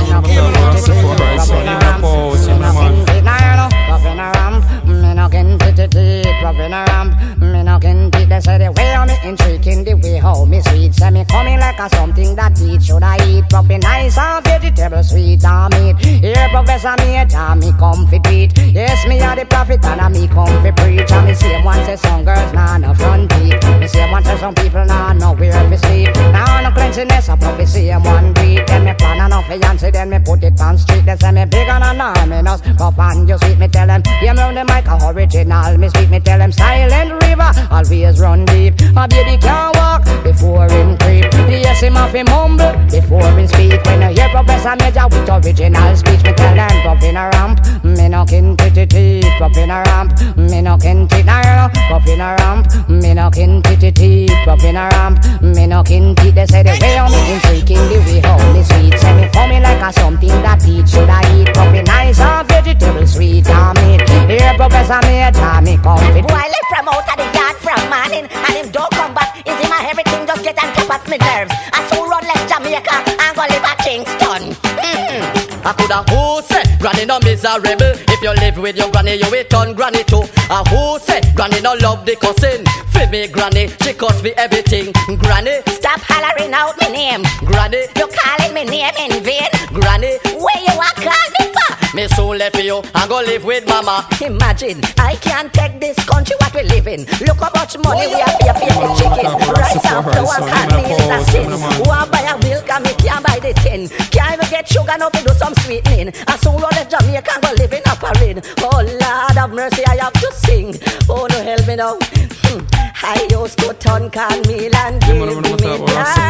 Me no can teach. They say the way how me intriguing, the way how me sweet. Say me coming like a something that eat. Should I eat puffy nice and vegetable sweet and meat? Here Professor me and me come fi tweet. Yes, me are the prophet and me come fi preach. And me say one say some girls nah no front teeth. Me say one say some people nah no where fi sleep. Now no cleanliness a prophecy and one breed. Then me plan enough fiance, then me put it on street. They say me big and anonymous, puff and you sweet. Me tell them, yeah me round the mic a original. Me sweet, me tell them silent river always run deep. A baby can't walk before him creep. Yes, him have him humble before him speak. When you hear Professor Major with original speech, me tell them puff in a ramp, me no kin titty teeth. Puff in a ramp, me no kin teeth. Puff in a ramp, me no kin titty teeth. Puff in a ramp, me no kin teeth. They say the way how me intriguing, the way how me sweet. Say me coming like a something that eat. Should I eat puffy nice and vegetable sweet and meat? Here Professor Major me come fit. Boy, left from out of the yard from morning, and him don't come back. Is him a everything just get on top of me nerves? I so run left Jamaica and go live at Kingston. I coulda who say granny no miserable. If you live with your granny, you will turn granny too. Who say granny no love the cousin? For me granny, she cost me everything. Granny, stop hollering out my name. Granny, you calling me name in vain. Granny, where you a call me for? Me soon left you and go live with mama. Imagine, I can't take this country what we live in. Look how much money we have to pay the chicken. Rice and flour can't be in a sin. One buy a milk and me can't buy the tin. Can't even get sugar now to do some sweetening. And soon run the Jamaica and go live in a parade. Oh Lord have mercy, I have to sing. Oh no, help me now. I used to turn cornmeal and give me that.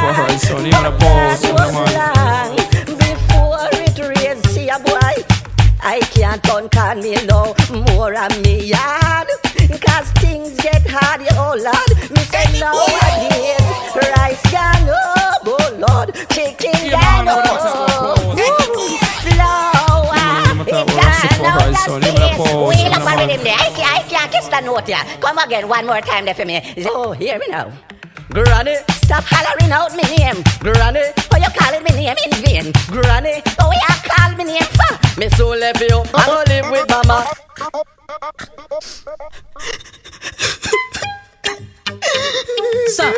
Was long before it raised. See a boy, I can't turn cornmeal no more on me yard. Cause things get hard, oh Lord. Me say nowadays, rice gone up, oh Lord. Chicken gone up, flour it gone up. Wheel up a rhythm there. I can't kiss the note here. Come again one more time there for me. Oh, hear me now. Granny, stop hollering out me name. Granny, oh you calling me name in vain. Granny, oh you call me name for? Me so left you, I go live with mama. Sir,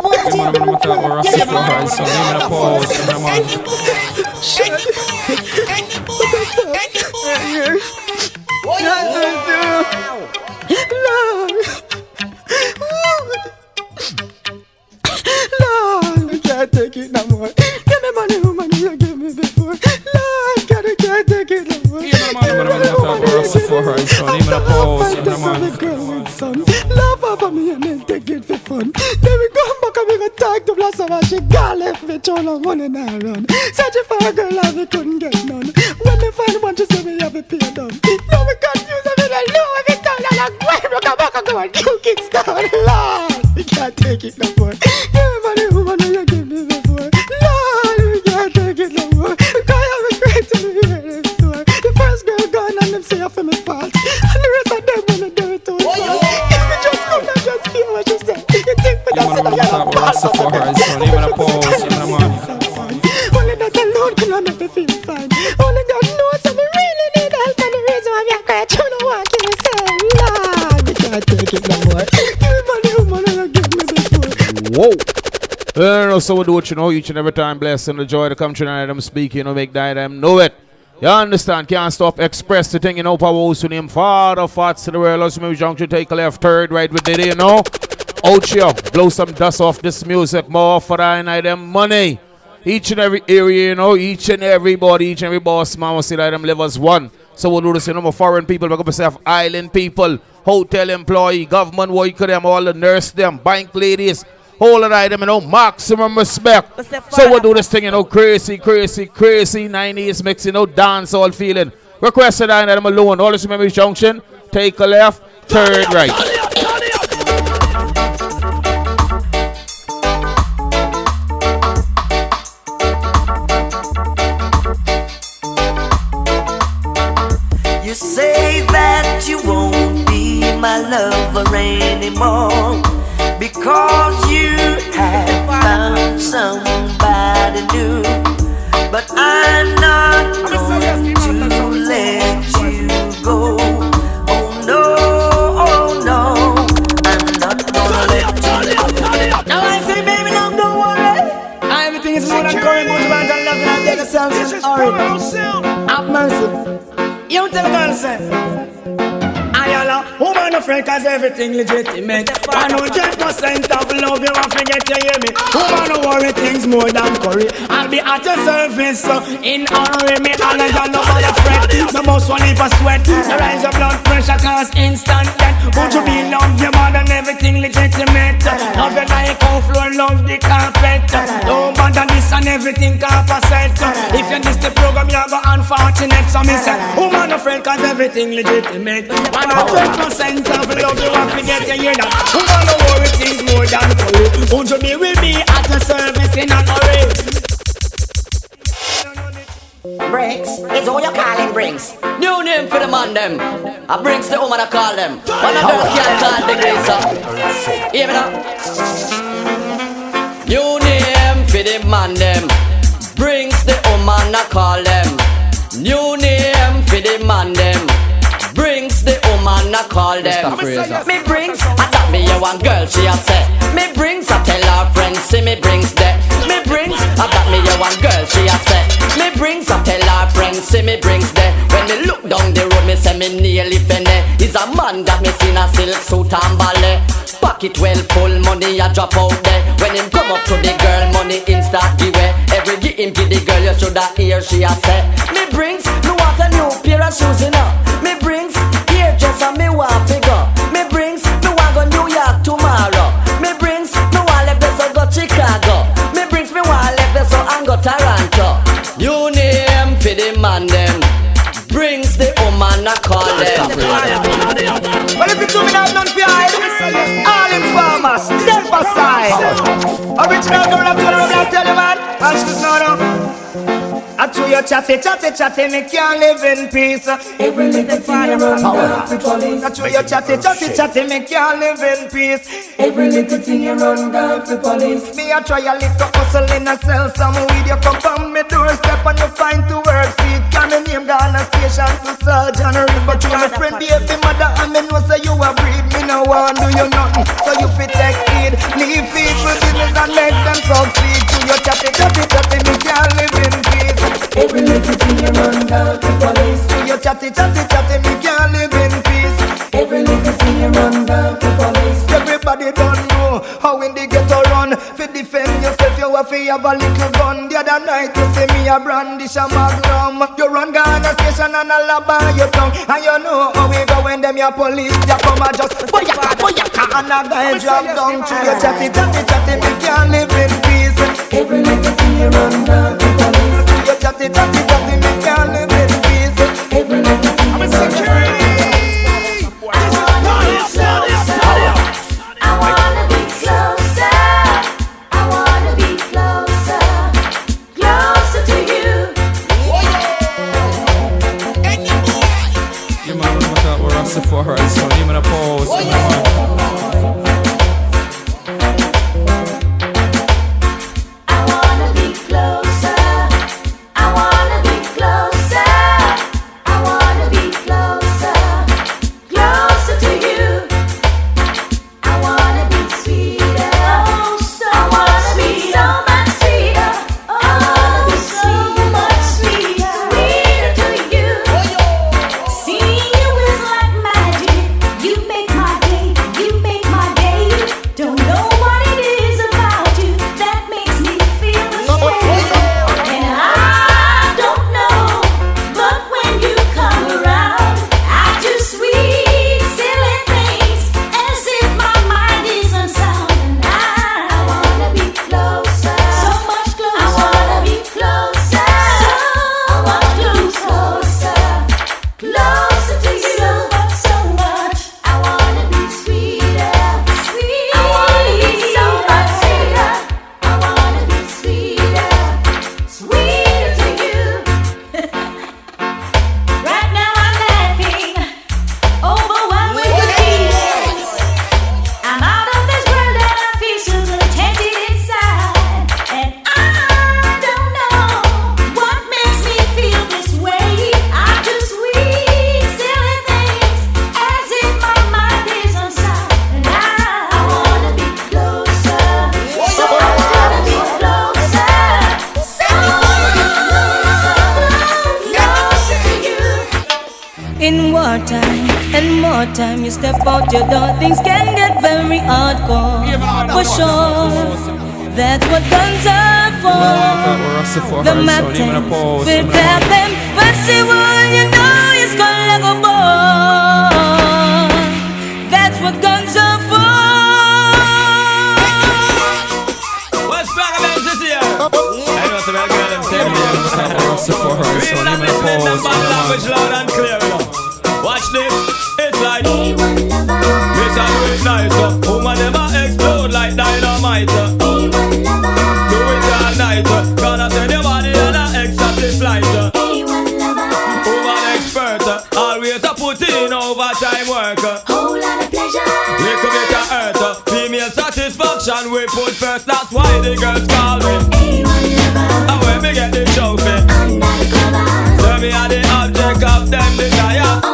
Lord, I can't take it no more. Give me money, woman, you give me before. Lord, God, I can't take it no more. Love over me and then take it for fun. Then we come back and we go talk to Blossom and she got left me too long money now run. Searching for a girl and we couldn't get none. When they find one, she say we have a pay done. Now we confused and we like, no, every time I like, why we come back and go and you kickstart. Lord, we can't take it no more. Give me money, woman, you give me before. Lord, we can't take it no more. Because I'm a great to be here in store. The first girl you don't want to say, Lord, you can't take it no more. Give me money, give me this boy. Whoa. So we do what you know each and every time. Bless and the joy to come to them speak, you know, make them know it. You understand? Can't stop express the thing, you know, power house to name Father Fats to the world. Also, maybe junction take a left, third, right with it, you know. Out here, blow some dust off this music, more for them money. Each and every area, you know, each and everybody, each and every boss, man, will see that them live as one. So we'll do this, you know, foreign people, we're going to have island people, hotel employee, government worker, them, all the nurse, them, bank ladies, whole of them, you know, maximum respect. So we'll do this thing, you know, crazy, 90s mix, you know, dance all feeling. Requested I them alone. All this remember junction, take a left, third right. You say that you won't be my lover anymore because you have found somebody new. But I'm not going to let you go. Oh no, I'm not gonna let you go. Now I say, baby, now don't worry. Everything is more than curry, more than love, and I take a self in orange. Have mercy. You tell the girl, say, woman afraid cause everything legitimate. 100% of love you won't forget to hear me. Woman no worry things more than curry. I'll be at your service so in honor me. And I don't know about the fret. The most one if I sweat. The rise of blood pressure cause instant death. Won't you be love your man and everything legitimate. Love your like on floor, love the carpet. Don't bother this and everything composite. If you miss the program you go unfortunate. So me say woman afraid cause everything legitimate. 100% of love you want to get to hear that. Woman no worry things more than curry. Won't you be with me at your service in a hurry? Brinks is who you calling Brinks. New name for the man them. I Brinks the woman I call them. One of them can't call the grace up. Hear me now. New name for the man them. Brinks the woman I call them. New name for the man them. Brings the woman I call them. Me brings, I thought me you one girl she a say. Me brings, I tell her friends see me brings that. Me brings, I thought me you one girl she a say. Me brings, I tell her friends see me brings that. When me look down the road me say me nearly penny. Is a man that me seen a silk suit and ballet. Pocket well full money I drop out there. When him come up to the girl money him start give way. Every give him to the girl you shoulda hear she a say. Me brings, me want a new pair of shoes you know. Me brings, here just a me want to go. Me brings, me want go New York tomorrow. Me brings, me want left this so go Chicago. Me brings, me want left this so and go Toronto. You name for the man them. Brings the woman I call them. Well if you two me not none for hide. All informers, step aside. Original girl I'm gonna tell you man. Watch this now. I chew your chatty, me can't live in peace. Every little thing you run down for police. I chew your chatty, me can't live in peace. Every little thing you run down for police. Me I try a little hustle in a sell some weed. You come from me doorstep and you find to work. See it can me name down a station to Surgeon River. To my friend baby mother and me know say you a breed. Me no want do you nothing, so you fit take heed. Leave people business and make them succeed. To your chatty, me can't live in peace. Every little thing you run down to police. To your chatty, me can't live in peace. Every little thing you run down to police. Everybody don't know how in the ghetto run. Fi defend yourself, you have to have a little gun. The other night you see me a brandish a magnum. You run Ghana station and a lab on your tongue. And you know how we go when them your police. You come and just boyaka and a guy drop down. To your chatty, me can't live in peace. Every little thing you run down to police. You chatty, me can't live in peace. Every little thing you run down to police. For her, so you gonna pose. I wanna be closer. and more time you step out your door, things can get very hardcore. For sure, that's what guns are for. The map prepare them, festival, you know it's gonna go born. That's what guns are for. What's back about this year? I know some girl them tell me. Real and listen to bad language loud and clear. Watch this, it's like Miss I do it nice, woman them a explode like dynamite. Do it all night, gonna send your body on a ecstasy flight. Woman expert, always a put in overtime work. Whole lot of pleasure, little bit of hurt. Female satisfaction we put first, that's why the girls call me and when me get the trophy, so me are the object of them desire.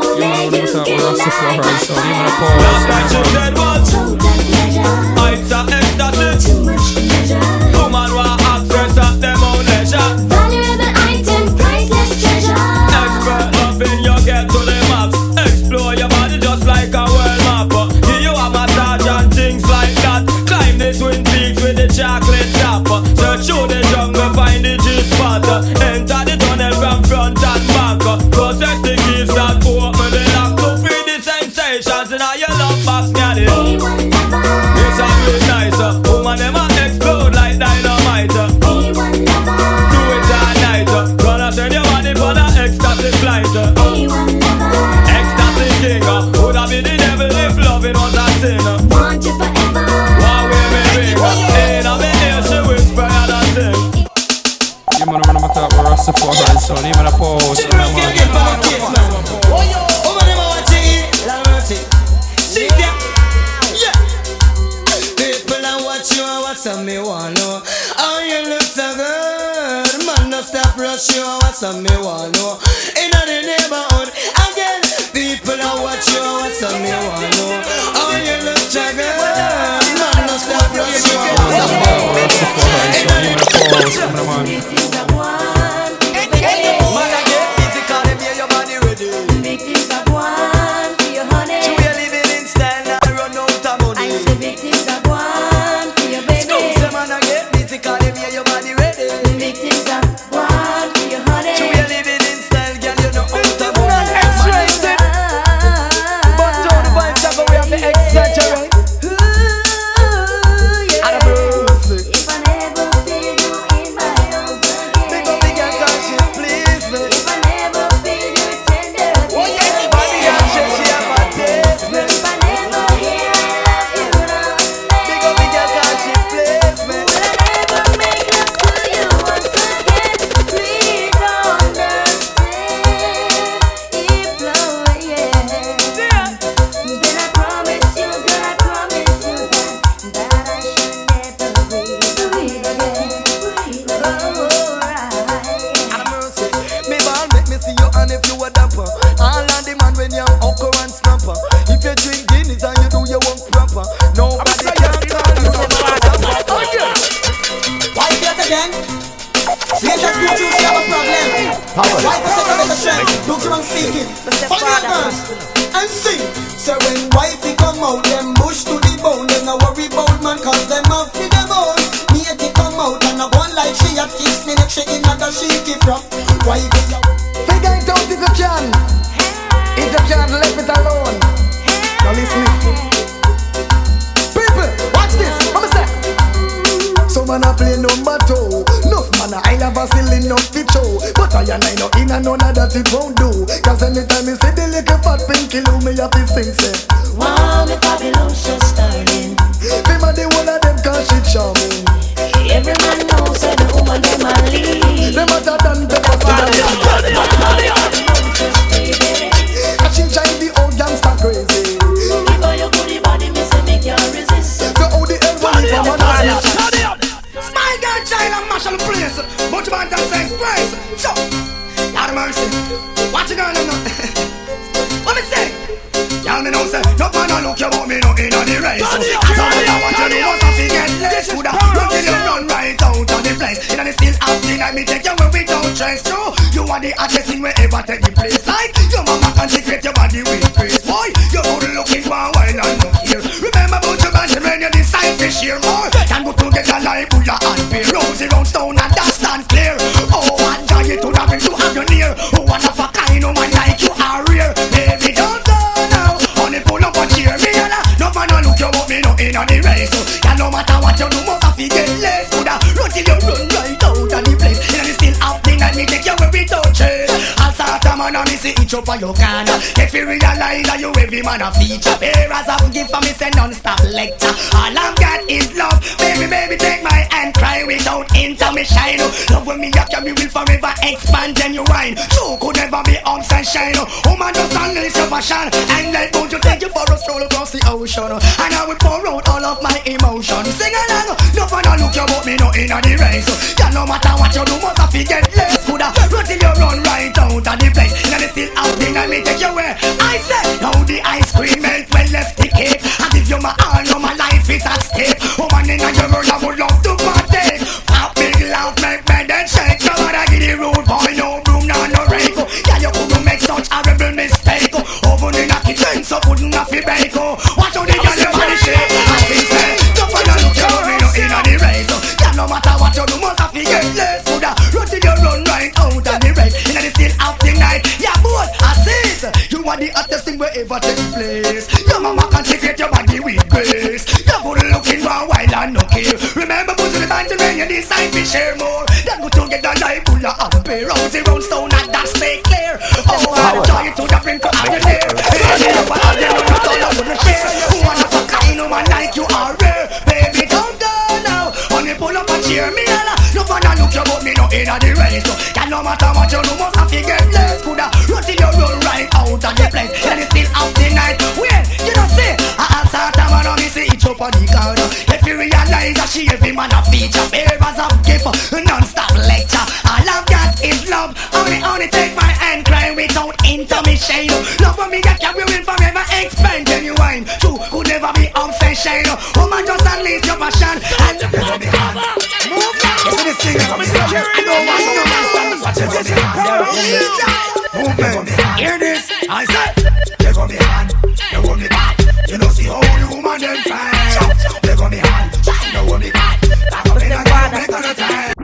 Last night she said what? It's a ecstasy. Woman want access at them own leisure. Valuable item, priceless treasure. Expert loving you get to the max. Explore your body just like a world map. Give you a massage and things like that. Climb the twin peaks with the chocolate top. Search through the jungle, find the G-spot. Enter the tunnel from front and back. Possess the keys that open the lock to free the sensations in your love box, got it. It's a real nice. Woman them a explode like dynamite. Do it all night. Gonna send your body for the ecstasy flight. Ecstasy king. Would have been the devil if loving was a sin. Want you forever. Why we me ring? In a me ear she whisper and I sing. You man when I'm talk we're Rastafari, so even a pose. Some me wanna know how you look so good. Man, no stop rush you. What's some me wanna know in the neighborhood again. People are watch you. What's some me wanna know how you look so good. Man, no stop rush you. Man, I get busy 'cause them hear your body ready. Big things are one for your honey. So you're living in style now, run out of money. I say big things are one for your baby. Say man, I get busy 'cause them hear your body ready. Big things are one for your honey. So you're living in style, girl, you know out of money. X-rated, but all the vibes are going to be exaggerate. If I never feel you in my arms again. Big up the girl 'cause she please me. If I never feel you tender again. Oh yeah, body and she have a taste me. If I never hear I love you now. Big up the girl 'cause she please me. Will I never make love to you once again? Please understand. If love, then I promise you, girl, I promise you that I should never breathe again. Me ball make me see you and if you a dapper. All of the man when you uncle and snapper. If you drink Guinness and you do your work proper, nobody can call you a dapper. Oh yeah. Why get again? Let us go through, have a problem. Why for second of the strength? Don't you wrong speaking. Find your verse and sing. So when wifey come out, them bush to the bone. Them no worry about man cause them out for them own. Me a come out and I one like she had kiss me next she in another shaky from. Wifey. Figure it out if you can. If you can't, leave it alone. Now listen. People, watch this. What me say? Some man a play number 2. Enough man a I have a silly enough to show. But I and I know in and none of that it won't do. Cause anytime me see the little fat pinky loo, me have to sing say, Wow, the Babylon's just starting. them a the one of them cause she charming. Every man knows that the woman them a lead. Them a than the and she drive the old gangster crazy. Give her your goodie body, me say me can't resist. So how the hell will you come on us? Smile girl child and mash on the place. But you want to say express. So, Lord of mercy. Watch it going on now. What me say? Yo, Girl, me know say, no man a look you but me no in on the race. So I want you to know something get less. Coulda run till you run right out of the place. In the still acting like me take you where we don't trace through. You are the hottest thing wherever take the place. Like your mama consecrate your body with grace. Boy, you're good looking for a while and look here. Remember about your band when you decide to share more. Can go together like Bulla and Bear. Rosy round stone and that stand clear. Oh, one joy it would have been to have you near. Oh, one of a kind, no man like you are rare. Baby, don't go now. Only pull up and cheer me, yalla. No man no look you but me no in on the race. So, yeah, no matter what you do, must have to get less. Coulda run till you run right out of the place. You know the still happening and me take you where we don't change. I'll start a man and me see each up on your corner. If you realize that you every man a feature. Bearers of gift for me say non-stop lecture. All I've got is love. Baby, baby, take my hand, cry without intermission. Love when me up, me will forever expand genuine. So could never be on sunshine. Woman just unleash your passion. And like won't you take you for a stroll across the ocean. And I will pour out all of my emotions. Sing along, no fun I look you but me no in the race. Yeah, no matter what you do, must have to get less. Coulda run till you run right out of the place. And it's still out there and me take you where I said. Now the ice cream melt when left the cake. And if you my all, no my life is at stake. Woman in your world I would love to partake. Pop big loud, make bed and shake. Nobody give the road boy, no broom, no rake. Yeah, you couldn't make such horrible mistake. Oven in a kitchen, so couldn't have to bake. Watch how the girl your body shake. I think say, don't find a look you me no in the race. Yeah, no matter what you do, must have to get less. Coulda run till you run right out of the race. In the still acting night, yeah, boy, I see it. You are the hottest thing wherever take place. Your mama consecrate your body with grace. You're good looking for a while and no care. Remember, put to the band when you decide to share more. Then go together like Bulla and Bear. Rosy round stone and that stay clear. Oh, I joy to the brink of the air. Hey, you are the one that's all I wanna share. One of a kind, no man like you are rare. Baby, don't go now. Only pull up and cheer me, yalla. No fun I look you but me no in the race. Can no matter what you do, must have to get less. Coulda run till you run right out of the place. And it's still out the night. Wait, you don't see. I'll start a man on me see each up on the corner. If you realize that she every man a feature. Bearers of gift, non-stop lecture. All I've got is love. Only take my hand, cry without intermission. Love for me that you will forever expand genuine. True, could never be obsession. Woman just unleash your passion and move now. You see this thing, I'm secure. I don't want no man stand watch it. Movement, hear this? I said, they got me hand, they want me back. You know see how you woman them fight. They got me hand, they want me back. Back up in the corner, make on the time.